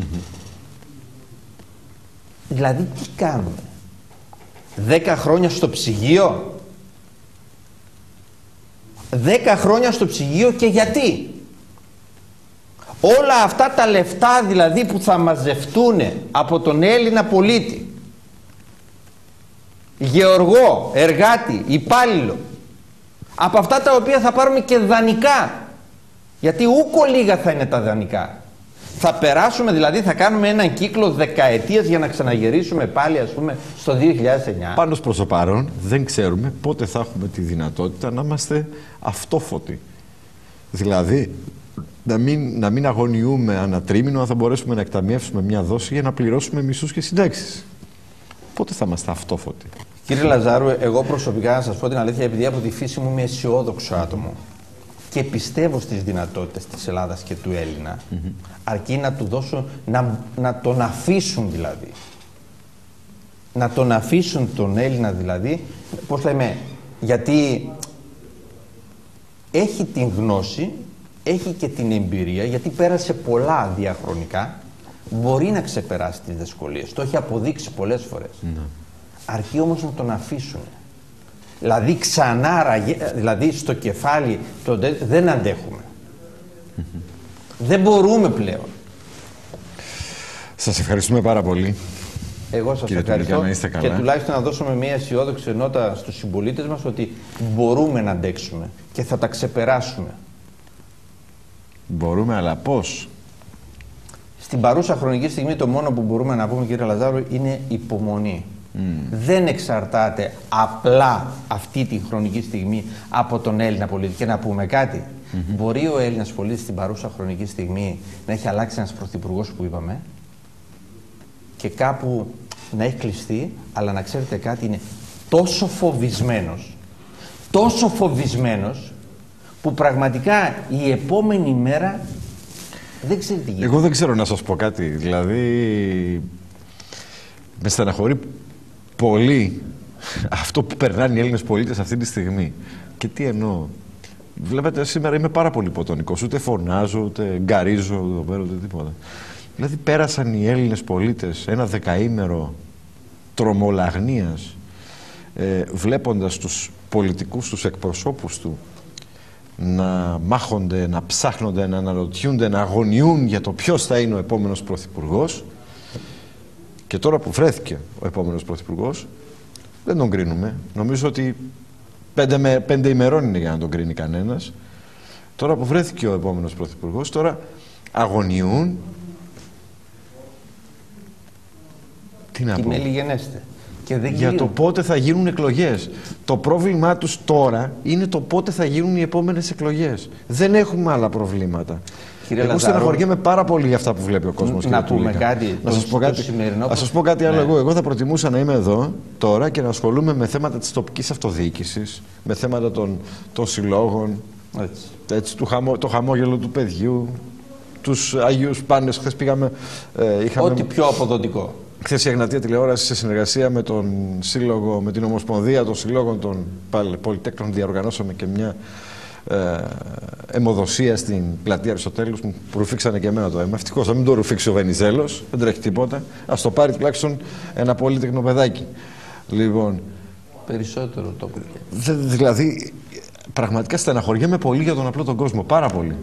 B: Δηλαδή τι κάνουμε? 10 χρόνια στο ψυγείο? 10 χρόνια στο ψυγείο και γιατί? Όλα αυτά τα λεφτά δηλαδή που θα μαζευτούν από τον Έλληνα πολίτη, γεωργό, εργάτη, υπάλληλο, από αυτά τα οποία θα πάρουμε και δανεικά, γιατί ούκο λίγα θα είναι τα δανεικά. Θα περάσουμε δηλαδή, θα κάνουμε έναν κύκλο δεκαετίας για να ξαναγυρίσουμε πάλι, ας πούμε, στο 2009.
A: Πάντως προς το παρόν δεν ξέρουμε πότε θα έχουμε τη δυνατότητα να είμαστε αυτόφωτοι. Δηλαδή να μην αγωνιούμε ανά τρίμηνο αν θα μπορέσουμε να εκταμιεύσουμε μια δόση για να πληρώσουμε μισθούς και συντάξεις. Πότε θα είμαστε αυτόφωτοι?
B: Κύριε Λαζάρου, εγώ προσωπικά να σας πω την αλήθεια, επειδή από τη φύση μου είμαι αισιόδοξο άτομο και πιστεύω στις δυνατότητες της Ελλάδας και του Έλληνα, αρκεί να του δώσω, να τον αφήσουν δηλαδή. Να τον αφήσουν τον Έλληνα δηλαδή, πώς λέμε, γιατί έχει την γνώση, έχει και την εμπειρία, γιατί πέρασε πολλά διαχρονικά, μπορεί να ξεπεράσει τις δυσκολίες. Το έχει αποδείξει πολλές φορές. Αρκεί όμως να τον αφήσουν. Δηλαδή ξανά, δηλαδή στο κεφάλι, δεν αντέχουμε. Δεν μπορούμε πλέον.
A: Σας ευχαριστούμε πάρα πολύ.
B: Εγώ σας ευχαριστώ και τουλάχιστον να δώσουμε μια αισιόδοξη νότα στους συμπολίτες μας ότι μπορούμε να αντέξουμε και θα τα ξεπεράσουμε.
A: Μπορούμε, αλλά πώς?
B: Στην παρούσα χρονική στιγμή το μόνο που μπορούμε να πούμε, κύριε Λαζάρου, είναι υπομονή. Δεν εξαρτάται απλά αυτή τη χρονική στιγμή από τον Έλληνα πολίτη. Και να πούμε κάτι, μπορεί ο Έλληνας πολίτης στην παρούσα χρονική στιγμή να έχει αλλάξει ένας πρωθυπουργός που είπαμε και κάπου να έχει κλειστεί, αλλά να ξέρετε κάτι, είναι τόσο φοβισμένος που πραγματικά η επόμενη μέρα δεν ξέρει τι γίνεται.
A: Εγώ δεν ξέρω να σας πω κάτι, δηλαδή με στεναχωρεί πολύ αυτό που περνάνε οι Έλληνες πολίτες αυτή τη στιγμή. Και τι εννοώ? Βλέπετε, σήμερα είμαι πάρα πολύ υποτονικός, ούτε φωνάζω, ούτε γκαρίζω εδώ πέρα, ούτε τίποτα. Δηλαδή πέρασαν οι Έλληνες πολίτες ένα δεκαήμερο τρομολαγνίας, βλέποντας τους πολιτικούς, τους εκπροσώπους του να μάχονται, να ψάχνονται, να αναρωτιούνται, να αγωνιούν για το ποιος θα είναι ο επόμενος πρωθυπουργός. Και τώρα που βρέθηκε ο επόμενος πρωθυπουργός, δεν τον κρίνουμε. Νομίζω ότι 5 ημερών είναι για να τον κρίνει κανένας. Τώρα που βρέθηκε ο επόμενος πρωθυπουργός, τώρα αγωνιούν. Τι να πω?
B: Και δεν
A: για το πότε θα γίνουν εκλογές. Το πρόβλημά τους τώρα είναι το πότε θα γίνουν οι επόμενες εκλογές. Δεν έχουμε άλλα προβλήματα. Εγώ στεναχωριέμαι πάρα πολύ για αυτά που βλέπει ο κόσμος.
B: Να πούμε κάτι.
A: Να σας πω κάτι άλλο. Εγώ θα προτιμούσα να είμαι εδώ τώρα και να ασχολούμαι με θέματα της τοπικής αυτοδιοίκησης, με θέματα των συλλόγων, έτσι, το χαμόγελο του παιδιού, τους Αγίους Πάντες. Χθες πήγαμε.
B: Ό,τι πιο αποδοτικό.
A: Χθες η Εγνατία Τηλεόραση, σε συνεργασία με τον Σύλλογο, με την Ομοσπονδία των Συλλόγων των Πολυτέκνων, διοργανώσαμε και μια αιμοδοσία στην πλατεία Αριστοτέλους. Μου ρουφήξανε και εμένα το αίμα. Ευτυχώς να μην το ρουφήξει ο Βενιζέλος, δεν τρέχει τίποτα. Ας το πάρει τουλάχιστον ένα πολύτεκνο παιδάκι. Λοιπόν,
B: περισσότερο το πήγε.
A: Δηλαδή, πραγματικά στεναχωριέμαι πολύ για τον απλό τον κόσμο. Πάρα πολύ.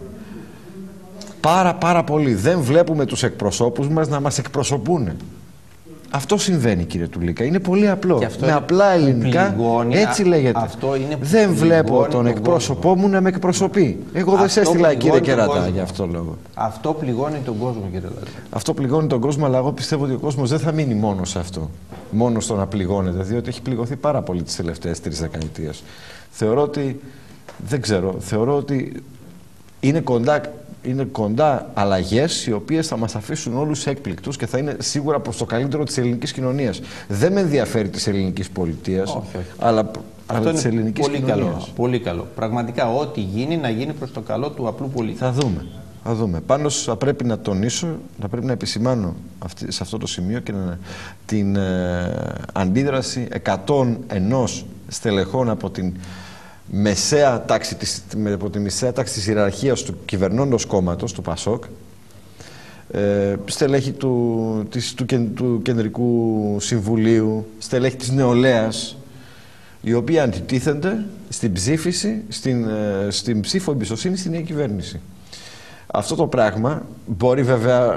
A: Πάρα πολύ. Δεν βλέπουμε τους εκπροσώπους μας να μας εκπροσωπούν. Αυτό συμβαίνει, κύριε Τουλίκα. Είναι πολύ απλό. Με απλά ελληνικά έτσι λέγεται. Δεν βλέπω τον εκπρόσωπό μου να με εκπροσωπεί. Εγώ δεν σε έστειλα, κύριε Κερατά, για αυτό λόγο.
B: Αυτό πληγώνει τον κόσμο, κύριε Λαζάρου.
A: Αυτό πληγώνει τον κόσμο, αλλά εγώ πιστεύω ότι ο κόσμος δεν θα μείνει μόνο σε αυτό. Μόνο στο να πληγώνεται, διότι έχει πληγωθεί πάρα πολύ τις τελευταίες 3 δεκαετίες. Θεωρώ ότι. Δεν ξέρω. Θεωρώ ότι είναι κοντά αλλαγές οι οποίες θα μας αφήσουν όλους έκπληκτους και θα είναι σίγουρα προς το καλύτερο της ελληνικής κοινωνίας. Δεν με ενδιαφέρει της ελληνικής πολιτείας, αλλά της ελληνικής κοινωνίας.
B: Πολύ καλό. Πραγματικά ό,τι γίνει να γίνει προς το καλό του απλού πολίτη.
A: Θα δούμε. Πάντως θα πρέπει να τονίσω, θα πρέπει να επισημάνω σε αυτό το σημείο και την αντίδραση 101 στελεχών από τη μεσαία τάξη της ιεραρχίας του κυβερνώντος κόμματος, του ΠΑΣΟΚ, στελέχη του Κεντρικού Συμβουλίου, στελέχη της Νεολαίας, οι οποίοι αντιτίθενται στην ψήφο εμπιστοσύνη στην νέα κυβέρνηση. Αυτό το πράγμα μπορεί βέβαια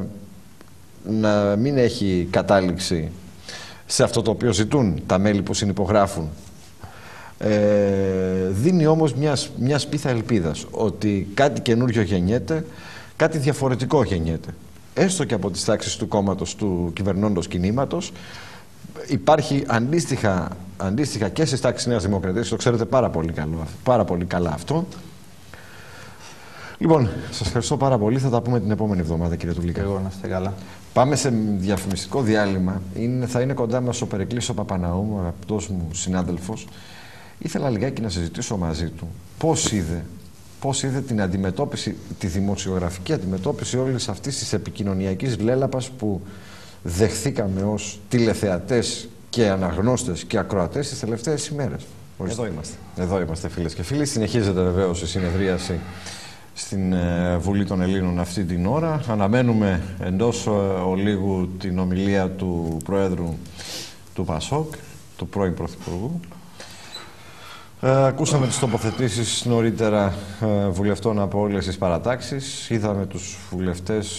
A: να μην έχει κατάληξη σε αυτό το οποίο ζητούν τα μέλη που συνυπογράφουν. Δίνει όμως μια σπίθα ελπίδας ότι κάτι καινούριο γεννιέται, κάτι διαφορετικό γεννιέται. Έστω και από τις τάξεις του κόμματος του κυβερνώντος κινήματος. Υπάρχει αντίστοιχα και στις τάξεις Νέας Δημοκρατίας, το ξέρετε πάρα πολύ καλά αυτό. Λοιπόν, σας ευχαριστώ πάρα πολύ. Θα τα πούμε την επόμενη εβδομάδα, κύριε Τουλίκα.
B: Εγώ να είστε καλά.
A: Πάμε σε διαφημιστικό διάλειμμα. Θα είναι κοντά μας ο Περικλής ο Παπαναού, ο αγαπητός μου συνάδελφος. Ήθελα λιγάκι να συζητήσω μαζί του πώς είδε την αντιμετώπιση, τη δημοσιογραφική αντιμετώπιση όλης αυτής της επικοινωνιακής λέλαπας που δεχθήκαμε ως τηλεθεατές και αναγνώστες και ακροατές τις τελευταίες ημέρες. Εδώ είμαστε φίλες και φίλοι. Συνεχίζεται βεβαίως η συνεδρίαση στην Βουλή των Ελλήνων αυτή την ώρα. Αναμένουμε εντός ολίγου την ομιλία του Προέδρου του ΠΑΣΟΚ, του πρώην Πρωθυπουργού. Ακούσαμε τις τοποθετήσεις νωρίτερα βουλευτών από όλες τις παρατάξεις. Είδαμε τους βουλευτές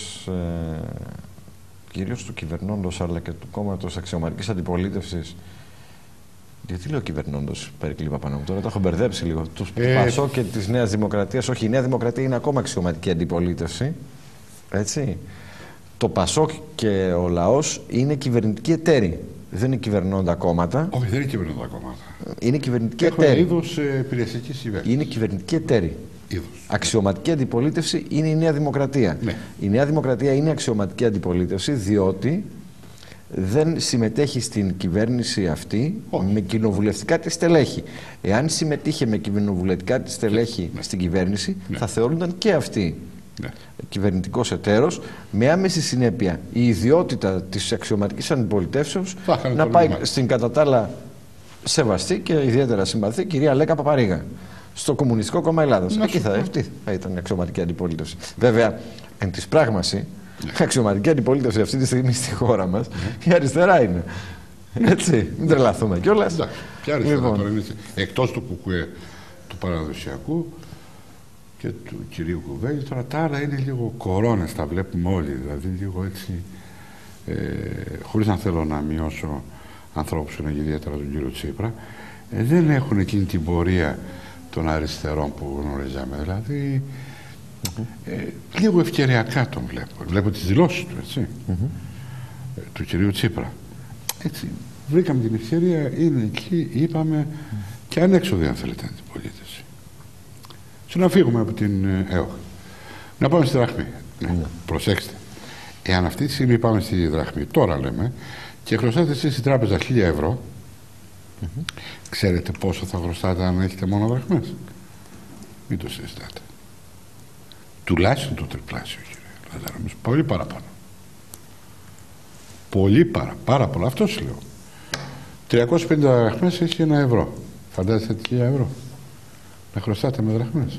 A: κυρίως του κυβερνώντος αλλά και του κόμματος αξιωματικής αντιπολίτευσης. Γιατί λέω κυβερνώντος, Περικλή Παπαναού, τώρα το έχω μπερδέψει λίγο. Του ΠΑΣΟΚ και της Νέας Δημοκρατίας. Όχι, η Νέα Δημοκρατία είναι ακόμα αξιωματική αντιπολίτευση. Έτσι. Το ΠΑΣΟΚ και ο λαός είναι κυβερνητικοί εταίροι. Δεν είναι κυβερνώντα κόμματα.
C: Όχι, δεν είναι κυβερνώντα κόμματα.
A: Είναι κυβερνητικοί εταίροι.
C: Έχουν είδος υπηρεσιακής κυβέρνησης.
A: Είναι κυβερνητικοί εταίροι.
C: Είδος.
A: Αξιωματική αντιπολίτευση είναι η Νέα Δημοκρατία.
C: Ναι.
A: Η Νέα Δημοκρατία είναι αξιωματική αντιπολίτευση διότι δεν συμμετέχει στην κυβέρνηση αυτή με κοινοβουλευτικά της στελέχη. Εάν συμμετείχε με κοινοβουλευτικά της στελέχη στην κυβέρνηση, θα θεωρούνταν και αυτοί κυβερνητικός εταίρος, με άμεση συνέπεια η ιδιότητα της αξιωματικής αντιπολιτεύσεως να πάει στην κατά τα άλλα σεβαστή και ιδιαίτερα συμπαθή κυρία Λέκα Παπαρίγα στο Κομμουνιστικό Κόμμα Ελλάδας. Εκεί αυτή θα ήταν η αξιωματική αντιπολίτευση. Βέβαια, εν της πράγμαση, η αξιωματική αντιπολίτευση αυτή τη στιγμή στη χώρα μας η αριστερά είναι. Έτσι, μην τρελαθούμε κιόλας.
C: Ποια αριστερά τώρα είναι, εκτός του κουκουέ του παραδοσιακού και του κυρίου Κουβέλη, τώρα τα άλλα είναι λίγο κορώνες, τα βλέπουμε όλοι, δηλαδή λίγο έτσι, χωρίς να θέλω να μειώσω ανθρώπους που είναι ιδιαίτερα τον κύριο Τσίπρα, δεν έχουν εκείνη την πορεία των αριστερών που γνωρίζαμε, δηλαδή λίγο ευκαιριακά τον βλέπω τις δηλώσεις του, έτσι, του κυρίου Τσίπρα, έτσι, βρήκαμε την ευκαιρία, είναι εκεί, είπαμε, και ανέξοδη αν θέλετε αντιπολίτευση. Να φύγουμε από την ΕΟΧ. Να πάμε στη δραχμή. Προσέξτε. Εάν αυτή τη στιγμή πάμε στη δραχμή, τώρα λέμε, και χρωστάτε εσείς στην τράπεζα 1.000 ευρώ, ξέρετε πόσο θα χρωστάτε αν έχετε μόνο δραχμές? Μην το συζητάτε. Τουλάχιστον το τριπλάσιο, κύριε Λαζαρό. Πολύ παραπάνω. Πολύ πάρα πολλά. Αυτό σου λέω. 350 δραχμές έχει 1 ευρώ. Φαντάζεστε 1.000 ευρώ. Να χρωστάτε με δραχμές.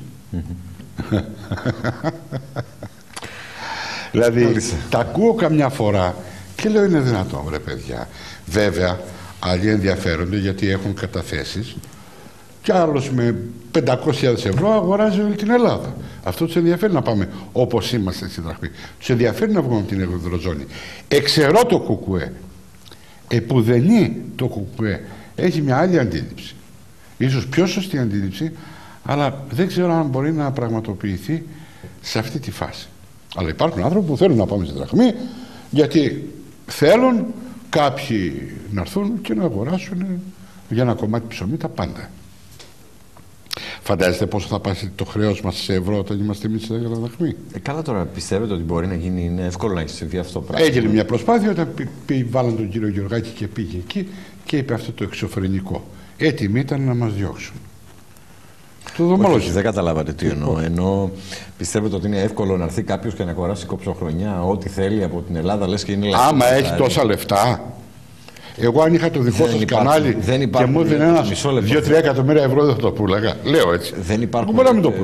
C: Δηλαδή, τα ακούω καμιά φορά και λέω είναι δυνατόν, βρε παιδιά. Βέβαια, άλλοι ενδιαφέρονται γιατί έχουν καταθέσεις και άλλος με 500.000 ευρώ αγοράζει όλη την Ελλάδα. Αυτό τους ενδιαφέρει να πάμε όπως είμαστε στη δραχμή. Τους ενδιαφέρει να βγούμε από την ευρωζώνη. Εξαιρώ το κουκουέ. Επουδενή το κουκουέ έχει μια άλλη αντίληψη. Ίσως πιο σωστή αντίληψη, αλλά δεν ξέρω αν μπορεί να πραγματοποιηθεί σε αυτή τη φάση. Αλλά υπάρχουν άνθρωποι που θέλουν να πάμε στη δραχμή γιατί θέλουν κάποιοι να έρθουν και να αγοράσουν για ένα κομμάτι ψωμί τα πάντα. Φαντάζεστε πόσο θα πάει το χρέος μας σε ευρώ όταν είμαστε εμείς στη δραχμή?
A: Καλά, τώρα πιστεύετε ότι μπορεί να γίνει, είναι εύκολο να έχει συμβεί αυτό το πράγμα?
C: Έγινε μια προσπάθεια όταν βάλαν τον κύριο Γεωργάκη και πήγε εκεί και είπε αυτό το εξωφρενικό. Έτοιμοι ήταν να μας διώξουν.
A: Όχι, δεν καταλάβατε τι εννοώ. Ενώ πιστεύετε ότι είναι εύκολο να έρθει κάποιο και να αγοράσει κοψοχρονιά ό,τι θέλει από την Ελλάδα, λες και είναι λεφτά?
C: Άμα έχει τόσα λεφτά. Εγώ αν είχα το δικό σας κανάλι και μου έδινε ένας 2-3 εκατομμύρια ευρώ δεν θα το πούλαγα. Λέω έτσι.
A: Δεν υπάρχουν,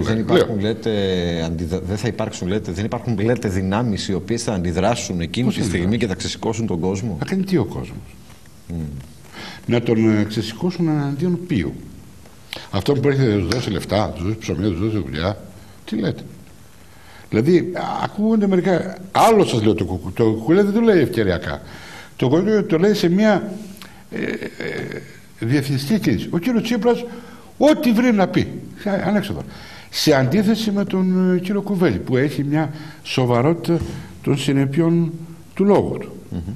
A: δεν θα υπάρξουν, λέτε, δεν υπάρχουν, λέτε, δυνάμεις οι οποίες θα αντιδράσουν εκείνη τη στιγμή και θα ξεσηκώσουν τον κόσμο.
C: Θα κάνει τι ο κόσμος? Να τον ξεσηκώσουν εναντίον ποιου? Αυτό που έρχεται να του δώσει λεφτά, να του δώσει ψωμί, να του δώσει δουλειά. Τι λέτε? Δηλαδή, ακούγονται μερικά. Άλλο σας λέω το Κουκουέ. Το Κουκουέ δεν το λέει ευκαιριακά. Το Κουκουέ το λέει σε μια διεθνιστική κίνηση. Ο κύριος Τσίπρας, ό,τι βρει να πει. Ανέξοδο. Σε αντίθεση με τον κύριο Κουβέλη, που έχει μια σοβαρότητα των συνεπειών του λόγου του.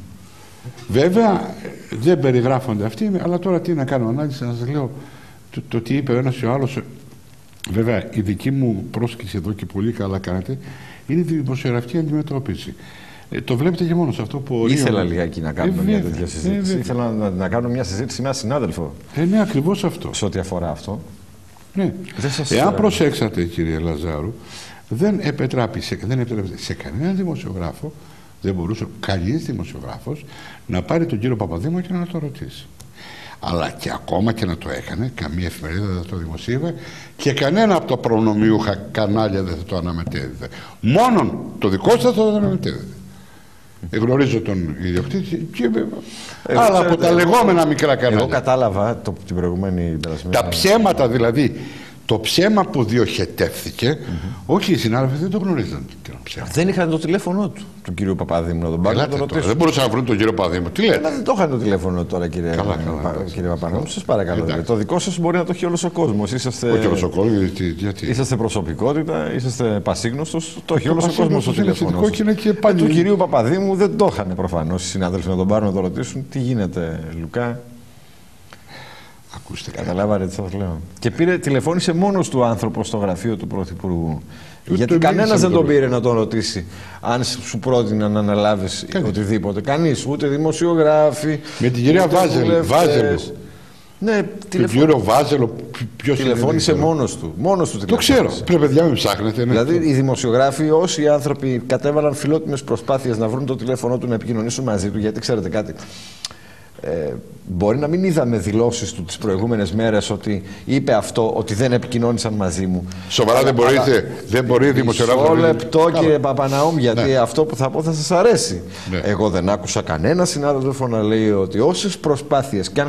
C: Βέβαια, δεν περιγράφονται αυτοί, αλλά τώρα τι να κάνω ανάλυση, να σας λέω το τι είπε ο ένας και ο άλλος. Βέβαια, η δική μου πρόσκληση εδώ, και πολύ καλά κάνετε, είναι η δημοσιογραφική αντιμετώπιση. Το βλέπετε και μόνο σε αυτό που
A: ήθελα λιγάκι να κάνουμε μια τέτοια συζήτηση. Ήθελα να κάνω μια συζήτηση με έναν συνάδελφο.
C: Ναι, ακριβώς αυτό.
A: Σε ό,τι αφορά αυτό.
C: Ναι. Εάν προσέξατε, κύριε Λαζάρου, δεν επιτράπει σε κανέναν δημοσιογράφο, δεν μπορούσε κανείς δημοσιογράφος να πάρει τον κύριο Παπαδήμο και να το ρωτήσει. Αλλά και ακόμα και να το έκανε, καμία εφημερίδα δεν θα το δημοσίευε και κανένα από τα προνομιούχα κανάλια δεν θα το αναμετέδιδε. Μόνον το δικό σας θα το αναμετέδιδε. Γνωρίζω τον ιδιοκτήτη και αλλά από τα λεγόμενα μικρά κανάλια.
A: Εγώ κατάλαβα την προηγούμενη.
C: Τα ψέματα δηλαδή. Το ψέμα που διοχετεύθηκε, όχι οι συνάδελφοι δεν το γνωρίζαν.
A: Δεν είχαν το τηλέφωνο του κύριου Παπαδήμου να τον πάρουν να τον ρωτήσουν.
C: Δεν μπορούσαν να βρουν τον κύριο Παπαδήμου. Τι λέτε.
A: Δεν το είχαν το τηλέφωνο τώρα, κύριε Παπαδήμου. Σας παρακαλώ. Το δικό σας μπορεί να το έχει όλος ο κόσμος.
C: Όχι όλος ο κόσμος, γιατί.
A: Είσαστε προσωπικότητα, είσαστε πασίγνωστος. Το έχει όλος ο κόσμος το τηλέφωνο.
C: Του
A: κυρίου Παπαδήμου δεν το είχαν προφανώς οι συνάδελφοι να τον πάρουν να τον ρωτήσουν. Τι γίνεται, Λουκά.
C: Ακούστε,
A: καταλάβατε τι σας λέω. Και τηλεφώνησε μόνος του άνθρωπο στο γραφείο του Πρωθυπουργού. Γιατί κανένας δεν τον πήρε να τον ρωτήσει αν σου πρότεινε να αναλάβεις οτιδήποτε. Κανείς, ούτε δημοσιογράφοι.
C: Με την κυρία Βάζελο.
A: Ναι,
C: τον κύριο Βάζελο, ποιος
A: τηλεφώνησε μόνος του.
C: Το ξέρω. Πρέπει, παιδιά, μην ψάχνετε.
A: Δηλαδή, οι δημοσιογράφοι, όσοι οι άνθρωποι κατέβαλαν φιλότιμες προσπάθειες να βρουν το τηλέφωνό του να επικοινωνήσουν μαζί του, γιατί ξέρετε κάτι. Μπορεί να μην είδαμε δηλώσεις του τις προηγούμενες μέρες ότι είπε αυτό, ότι δεν επικοινώνησαν μαζί μου.
C: Σοβαρά δεν μπορεί δημοσιογράφος.
A: Μισό λεπτό, κύριε Παπαναούμ, γιατί αυτό που θα πω θα σας αρέσει. Εγώ δεν άκουσα κανένα συνάδελφο να λέει ότι όσες προσπάθειες και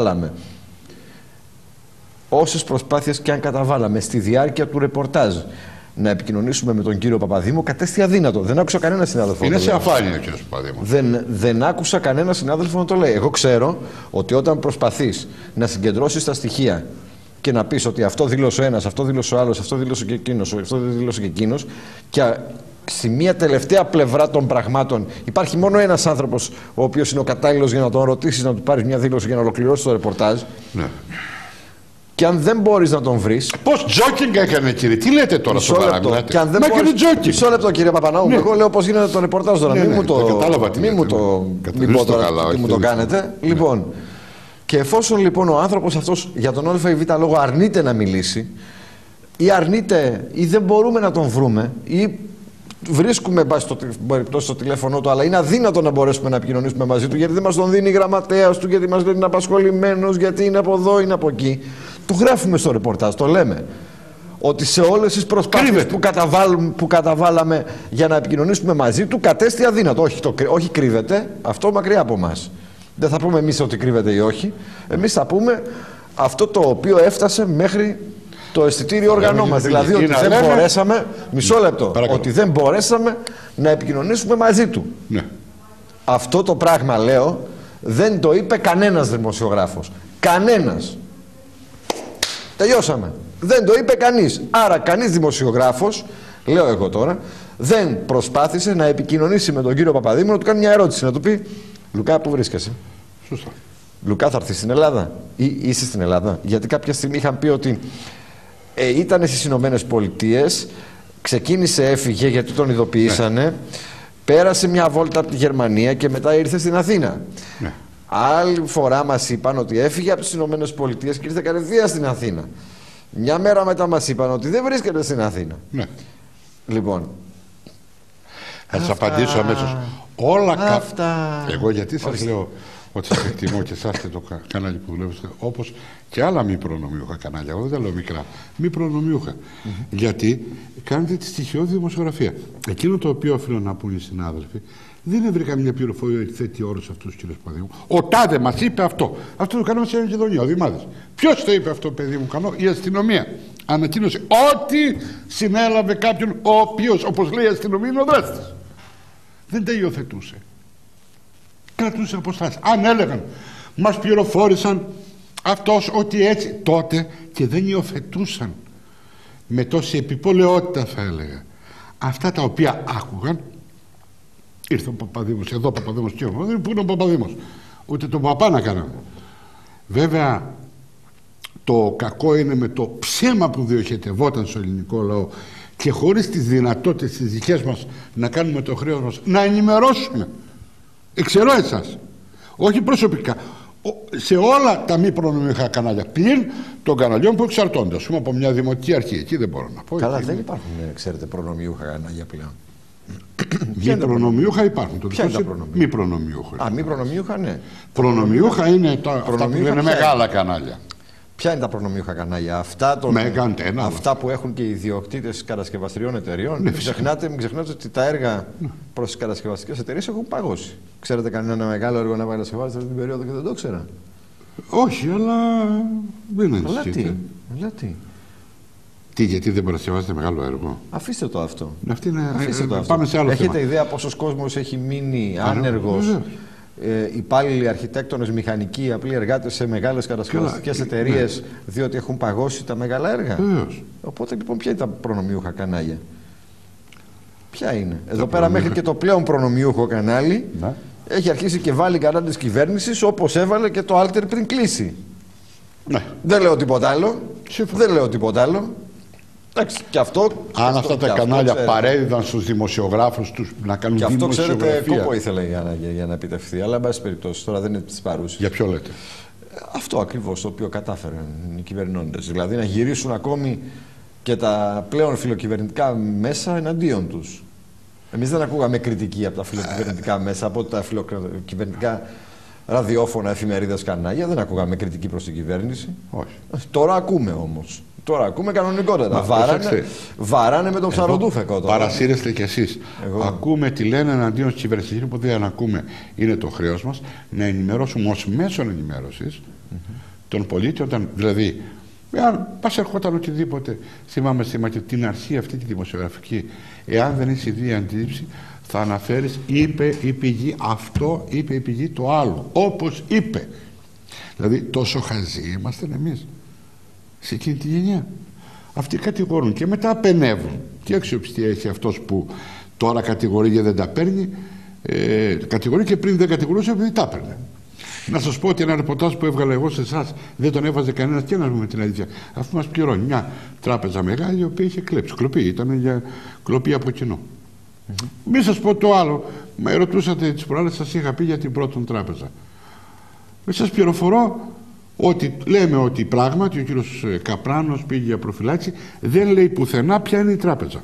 A: αν καταβάλαμε στη διάρκεια του ρεπορτάζ να επικοινωνήσουμε με τον κύριο Παπαδήμο, κατέστη αδύνατο. Δεν άκουσα κανένα συνάδελφο.
C: Είναι σε αφάνεια ο κύριος Παπαδήμος.
A: Δεν άκουσα κανένα συνάδελφο να το λέει. Εγώ ξέρω ότι όταν προσπαθείς να συγκεντρώσεις τα στοιχεία και να πεις ότι αυτό δήλωσε ο ένας, αυτό δήλωσε ο άλλος, αυτό δήλωσε και εκείνος, αυτό δήλωσε και εκείνος, και στη μία τελευταία πλευρά των πραγμάτων υπάρχει μόνο ένας άνθρωπος ο οποίος είναι ο κατάλληλος για να τον ρωτήσεις, να του πάρεις μια δήλωση για να ολοκληρώσεις το ρεπορτάζ.
C: Ναι.
A: Και αν δεν μπορείς να τον βρεις.
C: Πώς τζόκινγκ έκανε, κύριε, τι λέτε τώρα στο παράδειγμα.
A: Και αν δεν μπορείς. Μισό λεπτό, κύριε Παπαναού. Ναι. Εγώ λέω πώς γίνεται το ρεπορτάζ τώρα. Μην μου το κάνετε. Λοιπόν, και εφόσον λοιπόν ο άνθρωπος αυτός για τον ΑΒ λόγο αρνείται να μιλήσει, ή αρνείται ή δεν μπορούμε να τον βρούμε, ή βρίσκουμε στο τηλέφωνο του, αλλά είναι αδύνατο να μπορέσουμε να επικοινωνήσουμε μαζί του, γιατί δεν μας τον δίνει η γραμματέας του, γιατί μας λέει είναι απασχολημένος, γιατί είναι από εδώ, είναι από εκεί. Το γράφουμε στο ρεπορτάζ, το λέμε. Ότι σε όλες τις προσπάθειες που καταβάλαμε για να επικοινωνήσουμε μαζί του, κατέστη αδύνατο. Όχι κρύβεται, αυτό μακριά από εμάς. Δεν θα πούμε εμείς ότι κρύβεται ή όχι. Εμείς θα πούμε αυτό το οποίο έφτασε μέχρι το αισθητήριο όργανό μας. Δηλαδή ότι δεν μπορέσαμε, μισό λεπτό, ότι δεν μπορέσαμε να επικοινωνήσουμε μαζί του.
C: Ναι.
A: Αυτό το πράγμα, λέω, δεν το είπε κανένας δημοσιογράφος. Κανένας. Τελειώσαμε. Δεν το είπε κανείς. Άρα κανείς δημοσιογράφος, λέω εγώ τώρα, δεν προσπάθησε να επικοινωνήσει με τον κύριο Παπαδήμου, να του κάνει μια ερώτηση, να του πει Λουκά, πού βρίσκεσαι?
C: Σωστά.
A: Λουκά, θα έρθει στην Ελλάδα ή είσαι στην Ελλάδα? Γιατί κάποια στιγμή είχαν πει ότι ήταν στις Ηνωμένες Πολιτείες, ξεκίνησε, έφυγε γιατί τον ειδοποιήσανε, ναι. Πέρασε μια βόλτα από τη Γερμανία και μετά ήρθε στην Αθήνα. Ναι. Άλλη φορά μας είπαν ότι έφυγε από τις Ηνωμένες Πολιτείες και ήρθε κατευθείαν στην Αθήνα. Μια μέρα μετά μας είπαν ότι δεν βρίσκεται στην Αθήνα. Ναι. Λοιπόν.
C: Θα σας απαντήσω αμέσως. Όλα αυτά. Εγώ γιατί σας λέω ότι σας εκτιμώ και εσάς και το κανάλι που δουλεύετε, όπως και άλλα μη προνομιούχα κανάλια. Εγώ δεν τα λέω μικρά. Μη προνομιούχα. Γιατί κάνετε τη στοιχειώδη δημοσιογραφία. Εκείνο το οποίο οφείλω να πούν οι συνάδελφοι, δεν βρήκα μια πληροφορία ότι θέτει όρους αυτούς, κύριε Παπαδήμου. Ο τάδε μας είπε αυτό. Αυτό το κάναμε σε Μακεδονία, ο Δημάδης. Ποιος το είπε αυτό, παιδί μου, η αστυνομία. ανακοίνωσε ότι συνέλαβε κάποιον ο οποίος, όπως λέει η αστυνομία, είναι ο δράστης. Δεν τα υιοθετούσε. Κρατούσε αποστάσεις. Αν έλεγαν, μας πληροφόρησαν αυτός ότι έτσι, τότε, και δεν υιοθετούσαν με τόση επιπολαιότητα, θα έλεγα, αυτά τα οποία άκουγαν. Ήρθε ο Παπαδήμος, εδώ ο Παπαδήμος και πού είναι ο Παπαδήμος, ούτε τον παπά να κάναμε. Βέβαια το κακό είναι με το ψέμα που διοχετευόταν στο ελληνικό λαό και χωρίς τις δυνατότητες τις δικές μας να κάνουμε το χρέος μας να ενημερώσουμε. Εξαιρώ εσάς, όχι προσωπικά, σε όλα τα μη προνομιούχα κανάλια, πλην των καναλιών που εξαρτώνται, ας πούμε, από μια δημοτική αρχή. Εκεί δεν μπορώ να πω.
A: Καλά,
C: εκεί
A: δεν υπάρχουν, ξέρετε, προνομιούχα κανάλια πλέον.
C: Μη προνομιούχα υπάρχουν.
A: Ποια είναι τα προνομιούχα?
C: Μη προνομιούχα.
A: Α, μη προνομιούχα, ναι.
C: Προνομιούχα είναι αυτά που είναι μεγάλα κανάλια.
A: Ποια είναι τα προνομιούχα κανάλια? Αυτά που έχουν και οι ιδιοκτήτες κατασκευαστριών εταιριών.
C: Ναι,
A: μην ξεχνάτε ότι τα έργα προς τις κατασκευαστικές εταιρείες έχουν παγώσει. Ξέρετε κανένα μεγάλο έργο να κατασκευάζεται αυτή την περίοδο και δεν το ήξερα?
C: Όχι, αλλά δεν είναι.
A: Αλλά τι.
C: Τι, γιατί δεν παρασκευάζεται μεγάλο έργο?
A: Αφήστε το αυτό.
C: Αφήστε το αυτό. Πάμε σε άλλο θέμα.
A: Έχετε ιδέα πόσος κόσμος έχει μείνει άνεργος? Υπάλληλοι, αρχιτέκτονες, μηχανικοί, απλοί εργάτες σε μεγάλες κατασκευαστικές εταιρείες, διότι έχουν παγώσει τα μεγάλα έργα. Οπότε λοιπόν, ποια είναι τα προνομιούχα κανάλια? Ποια είναι? Εδώ πέρα μέχρι και το πλέον προνομιούχο κανάλι έχει αρχίσει και βάλει κατά της κυβέρνησης, όπως έβαλε και το Alter πριν κλείσει. Δεν λέω τίποτα άλλο. Εντάξει, και αυτό,
C: αν αυτά τα κανάλια παρέδιδαν στους δημοσιογράφους τους να κάνουν δημοσιογραφία.
A: Και αυτό, ξέρετε, κόπο ήθελε για να επιτευχθεί. Αλλά εν πάση περιπτώσει, τώρα δεν είναι της παρούσης.
C: Για ποιο λέτε?
A: Αυτό ακριβώς το οποίο κατάφεραν οι κυβερνώντες. Δηλαδή να γυρίσουν ακόμη και τα πλέον φιλοκυβερνητικά μέσα εναντίον τους. Εμείς δεν ακούγαμε κριτική από τα φιλοκυβερνητικά μέσα, από τα φιλοκυβερνητικά ραδιόφωνα, εφημερίδες, κανάλια. Δεν ακούγαμε κριτική προς την κυβέρνηση.
C: Όχι.
A: Τώρα ακούμε όμως. Τώρα ακούμε κανονικότατα. Βαράνε με τον ψαροντούφεκο.
C: Παρασύρεστε κι εσείς. Ακούμε τι λένε εναντίον της κυβέρνησης. Εκείνο που δεν ακούμε είναι το χρέος μας να ενημερώσουμε ως μέσον ενημέρωσης τον πολίτη. Δηλαδή, αν πας ερχόταν οτιδήποτε, θυμάμαι την αρχή αυτή τη δημοσιογραφική, εάν δεν είσαι ίδια αντίληψη, θα αναφέρεις είπε η πηγή αυτό, είπε η πηγή το άλλο. Όπως είπε. Δηλαδή, τόσο χαζοί είμαστε εμείς σε εκείνη τη γενιά. Αυτοί κατηγορούν και μετά απενεύουν. Τι αξιοπιστία έχει αυτός που τώρα κατηγορεί και δεν τα παίρνει? Κατηγορεί και πριν δεν κατηγορούσε επειδή τα παίρνε. Να σας πω ότι ένα ρεπορτάζ που έβγαλα εγώ σε εσάς δεν τον έβαζε κανένας, και να πούμε την αλήθεια, αφού μας πληρώνει μια τράπεζα μεγάλη η οποία είχε κλέψει. Κλοπή, ήταν για κλοπή από κοινό. Μην σας πω το άλλο. Με ρωτούσατε τις προάλλες, σας είχα πει για την Πρώτον Τράπεζα. Σας πληροφορώ ότι λέμε ότι πράγματι ο κύριος Καπράνος πήγε για προφυλάξη, δεν λέει πουθενά ποια είναι η τράπεζα.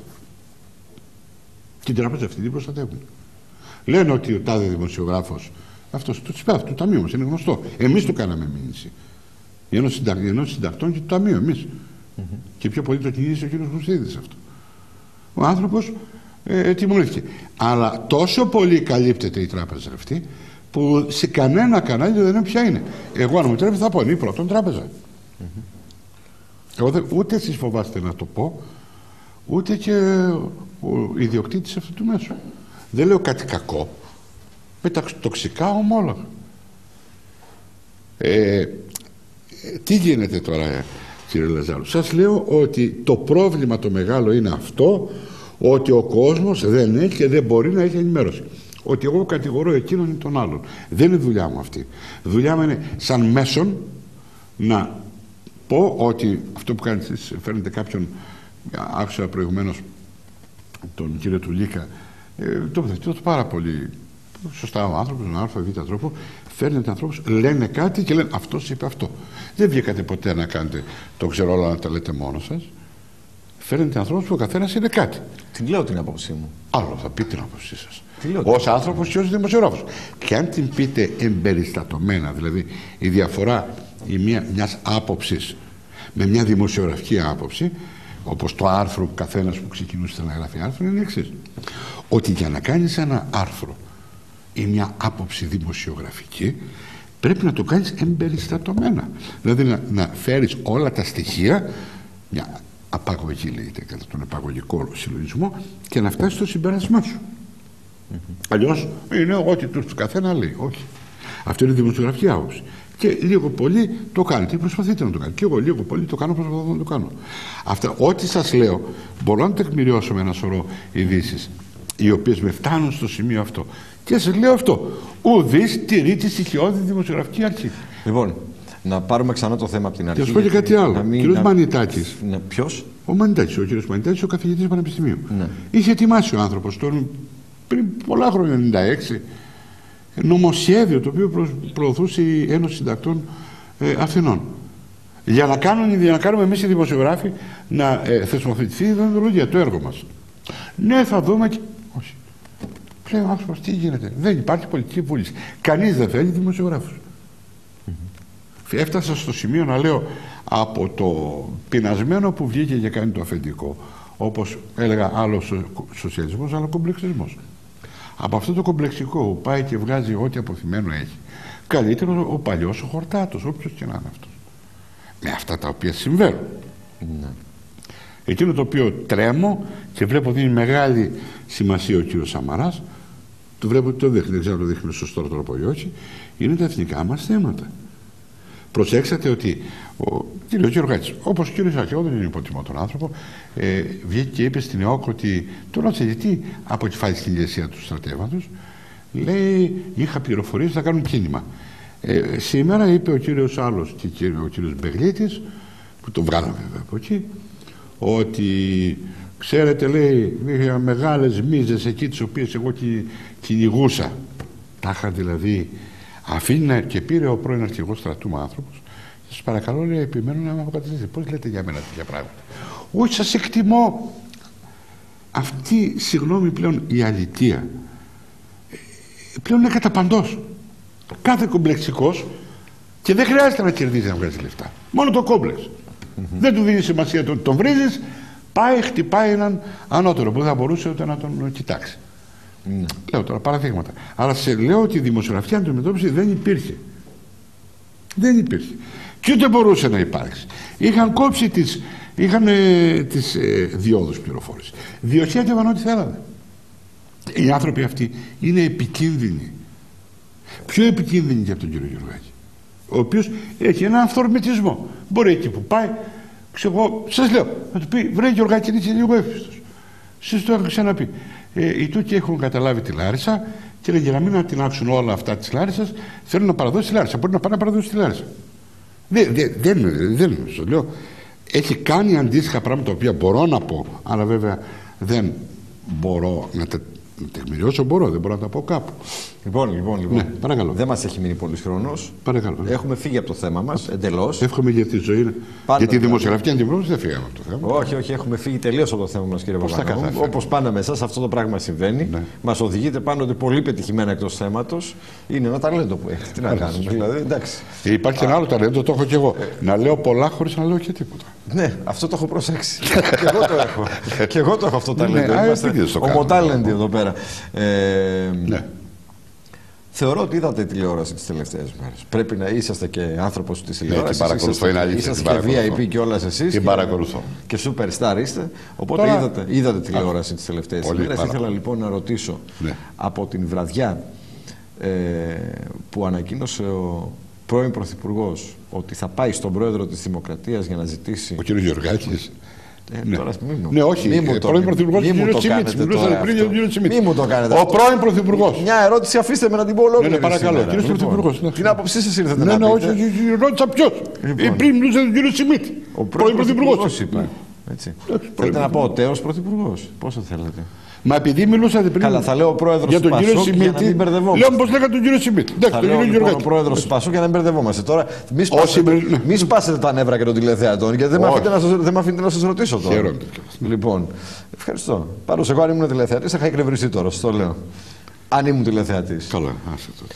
C: Την τράπεζα αυτή την προστατεύουν. Λένε ότι ο τάδε δημοσιογράφος, αυτός του ΤΣΠΑ, του Ταμείου μας, είναι γνωστό. Εμείς του κάναμε μήνυση. Η Ένωση Συντακτών και το Ταμείο, εμείς. Και πιο πολύ το κινήσε ο κύριος Χρουστίδης αυτό. Ο άνθρωπος τιμωρήθηκε. Αλλά τόσο πολύ καλύπτεται η τράπεζα αυτή, που σε κανένα κανάλι δεν είναι ποια είναι. Εγώ, αν μου τρέπει, θα πω είναι η Πρώτον Τράπεζα. Εγώ ούτε εσείς φοβάστε να το πω, ούτε και ο ιδιοκτήτης αυτού του μέσου. Δεν λέω κάτι κακό. Με τα τοξικά ομόλογα. Τι γίνεται τώρα, κύριε Λαζάρου? Σας λέω ότι το πρόβλημα το μεγάλο είναι αυτό, ότι ο κόσμος δεν έχει και δεν μπορεί να έχει ενημέρωση. Ότι εγώ κατηγορώ εκείνον ή τον άλλον. Δεν είναι δουλειά μου αυτή. Δουλειά μου είναι σαν μέσον να πω ότι αυτό που κάνετε εσείς, φέρνετε κάποιον, άκουσα προηγουμένως τον κύριο Τουλίκα, το πάρα πολύ σωστά ο άνθρωπος, με α, β τρόπο, φέρνετε ανθρώπους, λένε κάτι και λένε αυτός είπε αυτό. Δεν βγήκατε ποτέ να κάνετε το ξέρω όλα, να τα λέτε μόνο σας. Φέρνετε ανθρώπους που ο καθένας είναι κάτι.
A: Την λέω την άποψή μου.
C: Άλλο θα πει την άποψή σας. Ως άνθρωπος και ως δημοσιογράφος. Και αν την πείτε εμπεριστατωμένα, δηλαδή η διαφορά μιας άποψης με μια δημοσιογραφική άποψη, όπως το άρθρο καθένας που ξεκινούσε να γράφει άρθρο, είναι εξής. Ότι για να κάνεις ένα άρθρο ή μια άποψη δημοσιογραφική, πρέπει να το κάνεις εμπεριστατωμένα. Δηλαδή να φέρεις όλα τα στοιχεία, μια απαγωγή, λέγεται, κατά τον επαγωγικό συλλογισμό, και να φτάσει στο συμπέρασμά σου. Αλλιώς είναι ό,τι του καθένα λέει. Όχι. Αυτό είναι δημοσιογραφική άποψη. Και λίγο πολύ το κάνετε, προσπαθείτε να το κάνετε. Και εγώ λίγο πολύ το κάνω, προσπαθώ να το κάνω. Αυτά, ό,τι σας λέω, μπορώ να τεκμηριώσω με ένα σωρό ειδήσεις, οι οποίες με φτάνουν στο σημείο αυτό. Και σας λέω αυτό. Ουδής τηρεί τη στοιχειώδη δημοσιογραφική αρχή.
A: Λοιπόν, να πάρουμε ξανά το θέμα από την αρχή.
C: Και σας πω και κάτι άλλο. Ο κύριος Μανιτάκης.
A: Ναι, ποιος?
C: Ο Μανιτάκης, ο κύριος Μανιτάκης, ο καθηγητής πανεπιστημίου.
A: Ναι.
C: Είχε ετοιμάσει ο άνθρωπος πριν πολλά χρόνια, 96, νομοσχέδιο το οποίο προωθούσε η Ένωση Συντακτών Αθηνών. Για να κάνουμε εμείς οι δημοσιογράφοι να θεσμοθετηθεί η ιδεολογία, το έργο μας. Ναι, θα δούμε και. Όχι. Πλέον άνθρωπος, τι γίνεται. Δεν υπάρχει πολιτική βούληση. Κανείς δεν θέλει δημοσιογράφους. Έφτασα στο σημείο να λέω, από το πεινασμένο που βγήκε και κάνει το αφεντικό, όπως έλεγα, άλλο σοσιαλισμός, άλλο κομπλεξισμός. Από αυτό το κομπλεξικό που πάει και βγάζει ό,τι αποθυμένο έχει, καλύτερο ο παλιός ο Χορτάτος, όποιος και να είναι αυτός. Με αυτά τα οποία συμβαίνουν. Ναι. Εκείνο το οποίο τρέμω και βλέπω ότι είναι μεγάλη σημασία ο κύριος Σαμαράς, το βλέπω ότι το δείχνει, δεν ξέρω αν το δείχνει με σωστό τρόπο ή όχι, είναι τα εθνικά μας θέματα. Προσέξατε ότι ο κύριος Γεωργάκης, όπως ο κύριος Σάκη, εγώ δεν υποτιμώ τον άνθρωπο, βγήκε και είπε στην ΕΟΚ ότι τον ρώτησε γιατί αποκεφάλισε την ηγεσία του στρατεύματος. Λέει, είχα πληροφορίες να κάνουν κίνημα. Σήμερα είπε ο κύριος άλλος και ο κύριος Μπεγλίτης, που τον βγάλαμε βέβαια από εκεί, ότι ξέρετε, λέει, είχα μεγάλες μίζες εκεί τις οποίες εγώ κυνηγούσα. Τα είχα δηλαδή. Αφήνει και πήρε ο πρώην αρχηγός στρατού άνθρωπος. Σας παρακαλώ, λέει, επιμένω να με αποκαταστήσετε. Πώς λέτε για μένα τέτοια πράγματα? Όχι, σας εκτιμώ. Αυτή, συγγνώμη, πλέον η αλητεία πλέον είναι κατά παντός. Κάθε κομπλεξικός, και δεν χρειάζεται να κερδίζει να βγάζει λεφτά. Μόνο το κόμπλεξ. Δεν του δίνει σημασία, τον βρίζεις, πάει, χτυπάει έναν ανώτερο που δεν θα μπορούσε ούτε να τον κοιτάξει. Λέω τώρα παραδείγματα. Αλλά σε λέω ότι η δημοσιογραφική αντιμετώπιση δεν υπήρχε. Δεν υπήρχε. Και ούτε μπορούσε να υπάρξει. Είχαν κόψει τις διόδους πληροφόρησης. Διοχέτευαν ό,τι θέλανε. Οι άνθρωποι αυτοί είναι επικίνδυνοι. Πιο επικίνδυνοι και από τον κύριο Γεωργάκη, ο οποίος έχει έναν αυθορμητισμό. Μπορεί εκεί που πάει, σας λέω, να του πει, βρε Γεωργάκη, είσαι λίγο εύχριστος. Σας το έχω ξαναπεί. Οι Τούρκοι έχουν καταλάβει τη Λάρισα και για να μην ατινάξουν όλα αυτά της Λάρισσας, θέλουν να παραδώσει τη Λάρισα. Μπορεί να πάνε να παραδώσει τη Λάρισα. Δεν σου λέω. Έχει κάνει αντίστοιχα πράγματα τα οποία μπορώ να πω, αλλά βέβαια δεν μπορώ να τα τεκμηριώσω. Δεν μπορώ να τα πω κάπου.
A: Λοιπόν.
C: Ναι, παρακαλώ.
A: Δεν μας έχει μείνει πολύς χρόνος.
C: Παρακαλώ.
A: Έχουμε φύγει από το θέμα μας εντελώς.
C: Εύχομαι για τη ζωή. Για τη δημοσιογραφική αντιμετώπιση δεν φύγαμε από το θέμα.
A: Όχι, έχουμε φύγει τελείως από το θέμα μας, κύριε Παπαδόπουλο. Όπως πάντα με εσάς αυτό το πράγμα συμβαίνει. Ναι. Μας οδηγείτε πάντοτε πολύ πετυχημένα εκτός θέματος. Είναι ένα ταλέντο που έχετε. Τι να κάνουμε, δηλαδή. Εντάξει.
C: Υπάρχει και ένα άλλο ταλέντο, το έχω κι εγώ. Να λέω πολλά χωρίς να λέω και τίποτα.
A: Ναι, αυτό το έχω προσέξει. Και εγώ το έχω αυτό το ταλέντο. Είμαστε ομοτάλεντοι εδώ πέρα. Θεωρώ ότι είδατε τηλεόραση τις τελευταίες μέρες. Πρέπει να είσαστε και άνθρωπος της τηλεόρασης.
C: Την παρακολουθώ, είναι αλήθεια.
A: Είσαστε και VIP και όλας εσείς.
C: Την παρακολουθώ.
A: Και superstar είστε. Οπότε τώρα είδατε τηλεόραση τις τελευταίες μέρες. Ήθελα λοιπόν να ρωτήσω, από την βραδιά που ανακοίνωσε ο πρώην Πρωθυπουργός ότι θα πάει στον Πρόεδρο της Δημοκρατίας για να ζητήσει.
C: Ο κ. Γεωργάκης.
A: Τώρα
C: ναι, όχι. Πρώην Πρωθυπουργός του κ. Τσιμίτση.
A: Μη μου το κάνετε.
C: Ο πρώην Πρωθυπουργός.
A: Μια ερώτηση, αφήστε με να την πω ολόκληρη.
C: Ναι, παρακαλώ. Κύριος Πρωθυπουργός.
A: Την άποψή σας ήρθατε να πείτε?
C: Ναι, όχι. Ρώτησα ποιος. Πριν μιλούσε τον κύριο Τσιμίτη.
A: Ο πρώην Πρωθυπουργός είπα. Θέλετε να πω ο τέος Πρωθυπουργός? Πόσο θέλετε?
C: Μα επειδή μιλούσατε πριν.
A: Καλά, θα λέω ο πρόεδρος του Πασόκ για να μην μπερδευόμαστε.
C: Λέω πως λέγατε τον κύριο Σιμίτη.
A: Θα λέω λοιπόν ο πρόεδρος του Πασόκ για να μην μπερδευόμαστε. Τώρα μη σπάσετε τα νεύρα και των τηλεθεατών, γιατί δεν με αφήνετε να σας ρωτήσω τώρα.
C: Χαίρομαι.
A: Λοιπόν, ευχαριστώ. Πάντως εγώ αν ήμουν τηλεθεατής θα είχα εκνευριστεί τώρα, σας το λέω. Αν ήμουν τηλεθεατής.
C: Καλά, άσε τότε.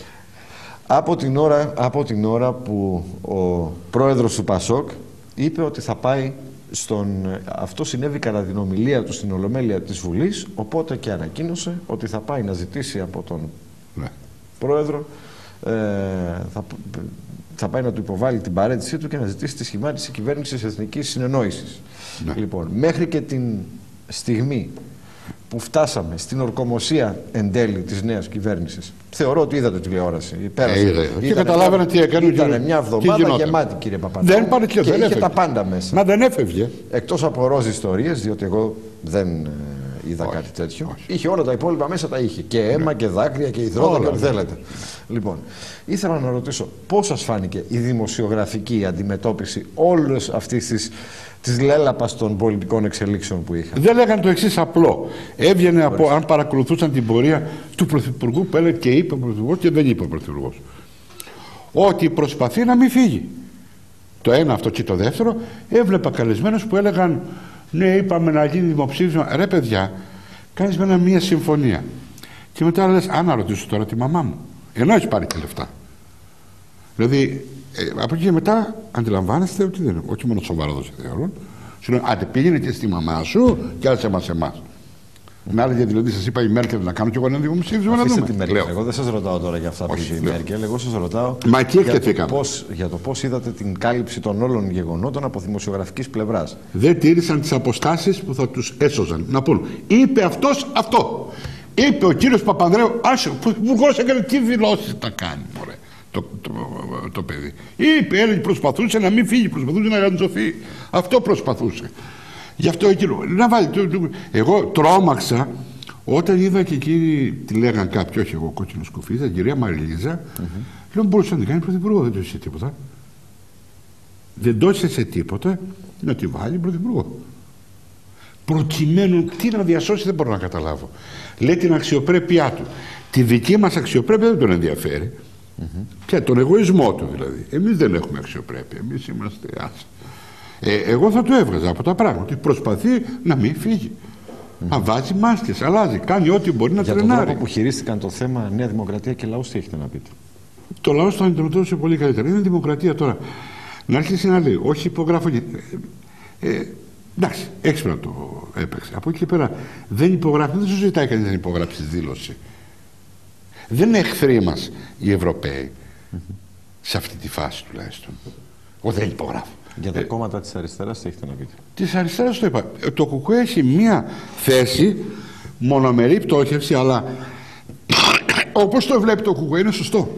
A: Από την ώρα που ο πρόεδρος του Πασόκ είπε ότι θα πάει αυτό συνέβη κατά την ομιλία του στην Ολομέλεια της Βουλής, οπότε και ανακοίνωσε ότι θα πάει να ζητήσει από τον πρόεδρο θα πάει να του υποβάλει την παρέτησή του και να ζητήσει τη σχημάτιση κυβέρνησης Εθνικής Συνεννόησης.
C: Ναι.
A: Λοιπόν, μέχρι και την στιγμή που φτάσαμε στην ορκομοσία εν τέλει της νέας κυβέρνησης, θεωρώ ότι είδατε τηλεόραση.
C: Και καταλάβαινε τι έκανε.
A: Ήταν μια εβδομάδα γεμάτη, κύριε Παπανδρέου.
C: Δεν πάρει και
A: είχε τα πάντα μέσα.
C: Μα δεν έφευγε.
A: Εκτός από ροζ ιστορίες, διότι εγώ δεν είδα κάτι τέτοιο. Όχι. Είχε όλα τα υπόλοιπα μέσα, τα είχε. Και αίμα και δάκρυα και υδρότα και ό,τι θέλετε. Λοιπόν, ήθελα να ρωτήσω πώς σας φάνηκε η δημοσιογραφική αντιμετώπιση όλες αυτής της λέλαπας των πολιτικών εξελίξεων που είχαν.
C: Δεν λέγανε το εξής απλό. Έβγαινε από, αν παρακολουθούσαν την πορεία του Πρωθυπουργού που έλεγε και είπε ο Πρωθυπουργός και δεν είπε ο Πρωθυπουργός, ότι προσπαθεί να μην φύγει. Το ένα αυτό και το δεύτερο, έβλεπα καλεσμένους που έλεγαν ναι, είπαμε να γίνει δημοψήφισμα. Ρε παιδιά, κάνεις με μία συμφωνία. Και μετά λες, να ρωτήσω τώρα τη μαμά μου. Ενώ έχει πάρει και λεφτά. Δηλαδή, από εκεί και μετά αντιλαμβάνεστε ότι δεν είναι. Όχι μόνο σοβαρό το θεωρούν. Σου λένε, άντε πήγαινε και στη μαμά σου και άσε μας εμάς. Με άλλη διαδηλωτή σας είπα η Μέρκελ να κάνω κι εγώ ένα δημοψήφισμα να δούμε.
A: Τη Μέρκελ. Εγώ δεν σας ρωτάω τώρα για αυτά που είπε η Μέρκελ. Εγώ σας ρωτάω για το πώς είδατε την κάλυψη των όλων γεγονότων από δημοσιογραφικής πλευράς.
C: Δεν τήρησαν τις αποστάσεις που θα τους έσωζαν. Να πούν, είπε αυτός αυτό. Είπε ο κύριος Παπανδρέου, υπουργός έκανε τι δηλώσεις τα κάνει, μωρέ, το παιδί. Είπε, προσπαθούσε να μην φύγει, προσπαθούσε να γαντζωθεί. Αυτό προσπαθούσε. Γι' αυτό εκείνο. Να βάλει. Εγώ τρόμαξα όταν είδα και εκείνοι, τη λέγαν κάποιοι, όχι εγώ, κόκκινο σκουφίδα, την κυρία Μαριλίζα. Λέω, μπορούσε να την κάνει πρωθυπουργό, δεν το είσαι τίποτα. Δεν το είσαι σε τίποτα να τη βάλει πρωθυπουργό. Προκειμένου τι να διασώσει δεν μπορώ να καταλάβω. Λέει την αξιοπρέπειά του. Τη δική μας αξιοπρέπεια δεν τον ενδιαφέρει. Και τον εγωισμό του δηλαδή. Εμείς δεν έχουμε αξιοπρέπεια. Εμείς είμαστε άσοι. Εγώ θα του έβγαζα από τα πράγματα. Προσπαθεί να μην φύγει. Να βάζει μάσκες, αλλάζει, κάνει ό,τι μπορεί να τρενάρει.
A: Για τον τρόπο που χειρίστηκαν το θέμα Νέα Δημοκρατία και λαός, τι έχετε να πείτε?
C: Το λαός το αντιμετώπισε πολύ καλύτερα. Είναι δημοκρατία τώρα. Να αρχίσει να λέει, όχι υπογράφω. Εντάξει, έξυπνα το έπαιξε. Από εκεί και πέρα δεν υπογράφει, δεν σου ζητάει κανείς να υπογράψει δήλωση. Δεν είναι εχθροί μας οι Ευρωπαίοι σε αυτή τη φάση τουλάχιστον. Εγώ δεν υπογράφω.
A: Για τα κόμματα της αριστεράς τι έχετε να πείτε?
C: Της αριστεράς το είπα. Το ΚΚΕ έχει μία θέση μονομερή πτώχευση, αλλά όπως το βλέπει το ΚΚΕ είναι σωστό.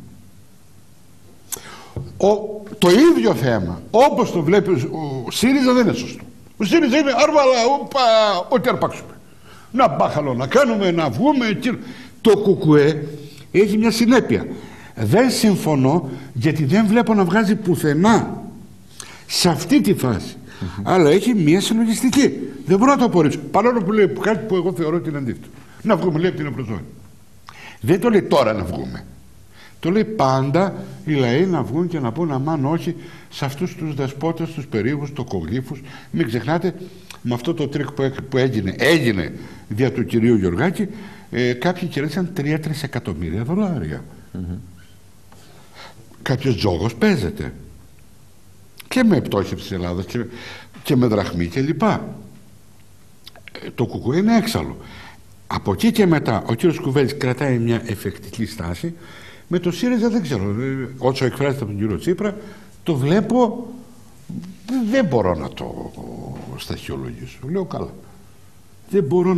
C: Το ίδιο θέμα όπως το βλέπει ο ΣΥΡΙΖΑ δεν είναι σωστό. Ο ΣΥΡΙΖΑ είναι άρβαλα, ό,τι αρπάξουμε. Να μπάχαλο να κάνουμε, να βγούμε. Το ΚΚΕ έχει μια συνέπεια. Δεν συμφωνώ γιατί δεν βλέπω να βγάζει πουθενά σε αυτή τη φάση. Αλλά έχει μια συλλογιστική. Δεν μπορώ να το απορρίψω. Παρόλο που λέει κάτι που εγώ θεωρώ ότι είναι αντίθετο. Να βγούμε, λέει, από την Ευρωζώνη. Δεν το λέει τώρα να βγούμε. Το λέει πάντα οι λαοί να βγουν και να πούν αμάν όχι σε αυτούς τους δεσπότες, τους περίεργους, τοκογλύφους. Μην ξεχνάτε, με αυτό το τρίκ που έγινε δια του κυρίου Γιωργάκη, κάποιοι κερδίσαν 3-3 εκατομμύρια δολάρια. Κάποιος τζόγος παίζεται. Και με πτώχευση της Ελλάδας και με δραχμή κλπ. Το ΚΚΕ είναι έξαλλο. Από εκεί και μετά ο κύριος Κουβέλης κρατάει μια εφεκτική στάση. Με το ΣΥΡΙΖΑ δεν ξέρω. Όσο εκφράζεται από τον κύριο Τσίπρα, το βλέπω, δεν μπορώ να το σταχυολογήσω. Λέω καλά. Δεν μπορώ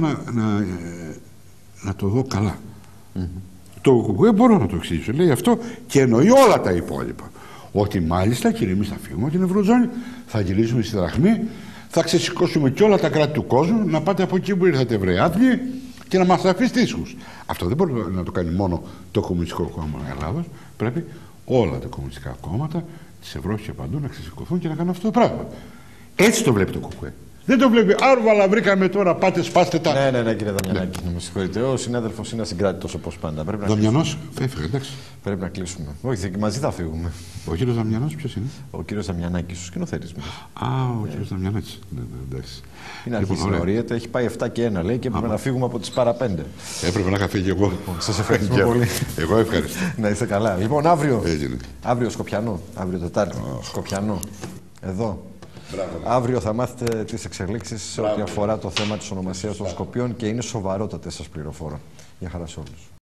C: να το δω καλά. Το ΚΚΕ μπορώ να το εξηγήσω. Λέει αυτό και εννοεί όλα τα υπόλοιπα. Ότι μάλιστα, κύριε, εμείς θα φύγουμε από την Ευρωζώνη, θα γυρίσουμε στη δραχμή, θα ξεσηκώσουμε και όλα τα κράτη του κόσμου, να πάτε από εκεί που ήρθατε βρεάτλοι και να μας αφήσει ίσχους. Αυτό δεν μπορεί να το κάνει μόνο το Κομμουνιστικό Κόμμα Ελλάδος. Πρέπει όλα τα κομμουνιστικά κόμματα της Ευρώπης και παντού να ξεσηκωθούν και να κάνουν αυτό το πράγμα. Έτσι το βλέπει το ΚΚΕ. Δεν το βλέπει. Άρβαλα βρήκαμε τώρα, πάτε σπάστε τα.
A: Ναι, κύριε Δαμιανάκη, να με συγχωρείτε. Ο συνάδελφος είναι ασυγκράτητος όπως πάντα.
C: Δαμιανός, έφυγε, εντάξει.
A: Πρέπει να κλείσουμε. Όχι, μαζί θα φύγουμε.
C: Ο κύριος Δαμιανός ποιος είναι?
A: Ο κύριος Δαμιανάκης, ο σκηνοθέτης μας.
C: Ο κύριος Δαμιανάκης. Εντάξει.
A: Είναι αρχίσει να ορίεται, έχει πάει 7 και 1 λέει και έπρεπε να φύγουμε από τις παρα 5.
C: Έπρεπε να είχα φύγει εγώ.
A: Λοιπόν, σας ευχαριστώ πολύ.
C: Εγώ ευχαριστώ.
A: Να είστε καλά. Λοιπόν, αύριο Σκοπιανό, αύριο Τετάρτη. Σκοπιανό. Εδώ. Αύριο θα μάθετε τις εξελίξεις σε ό,τι αφορά το θέμα της ονομασίας των Σκοπίων και είναι σοβαρότατες, σας πληροφορώ. Γεια χαρά σε όλους.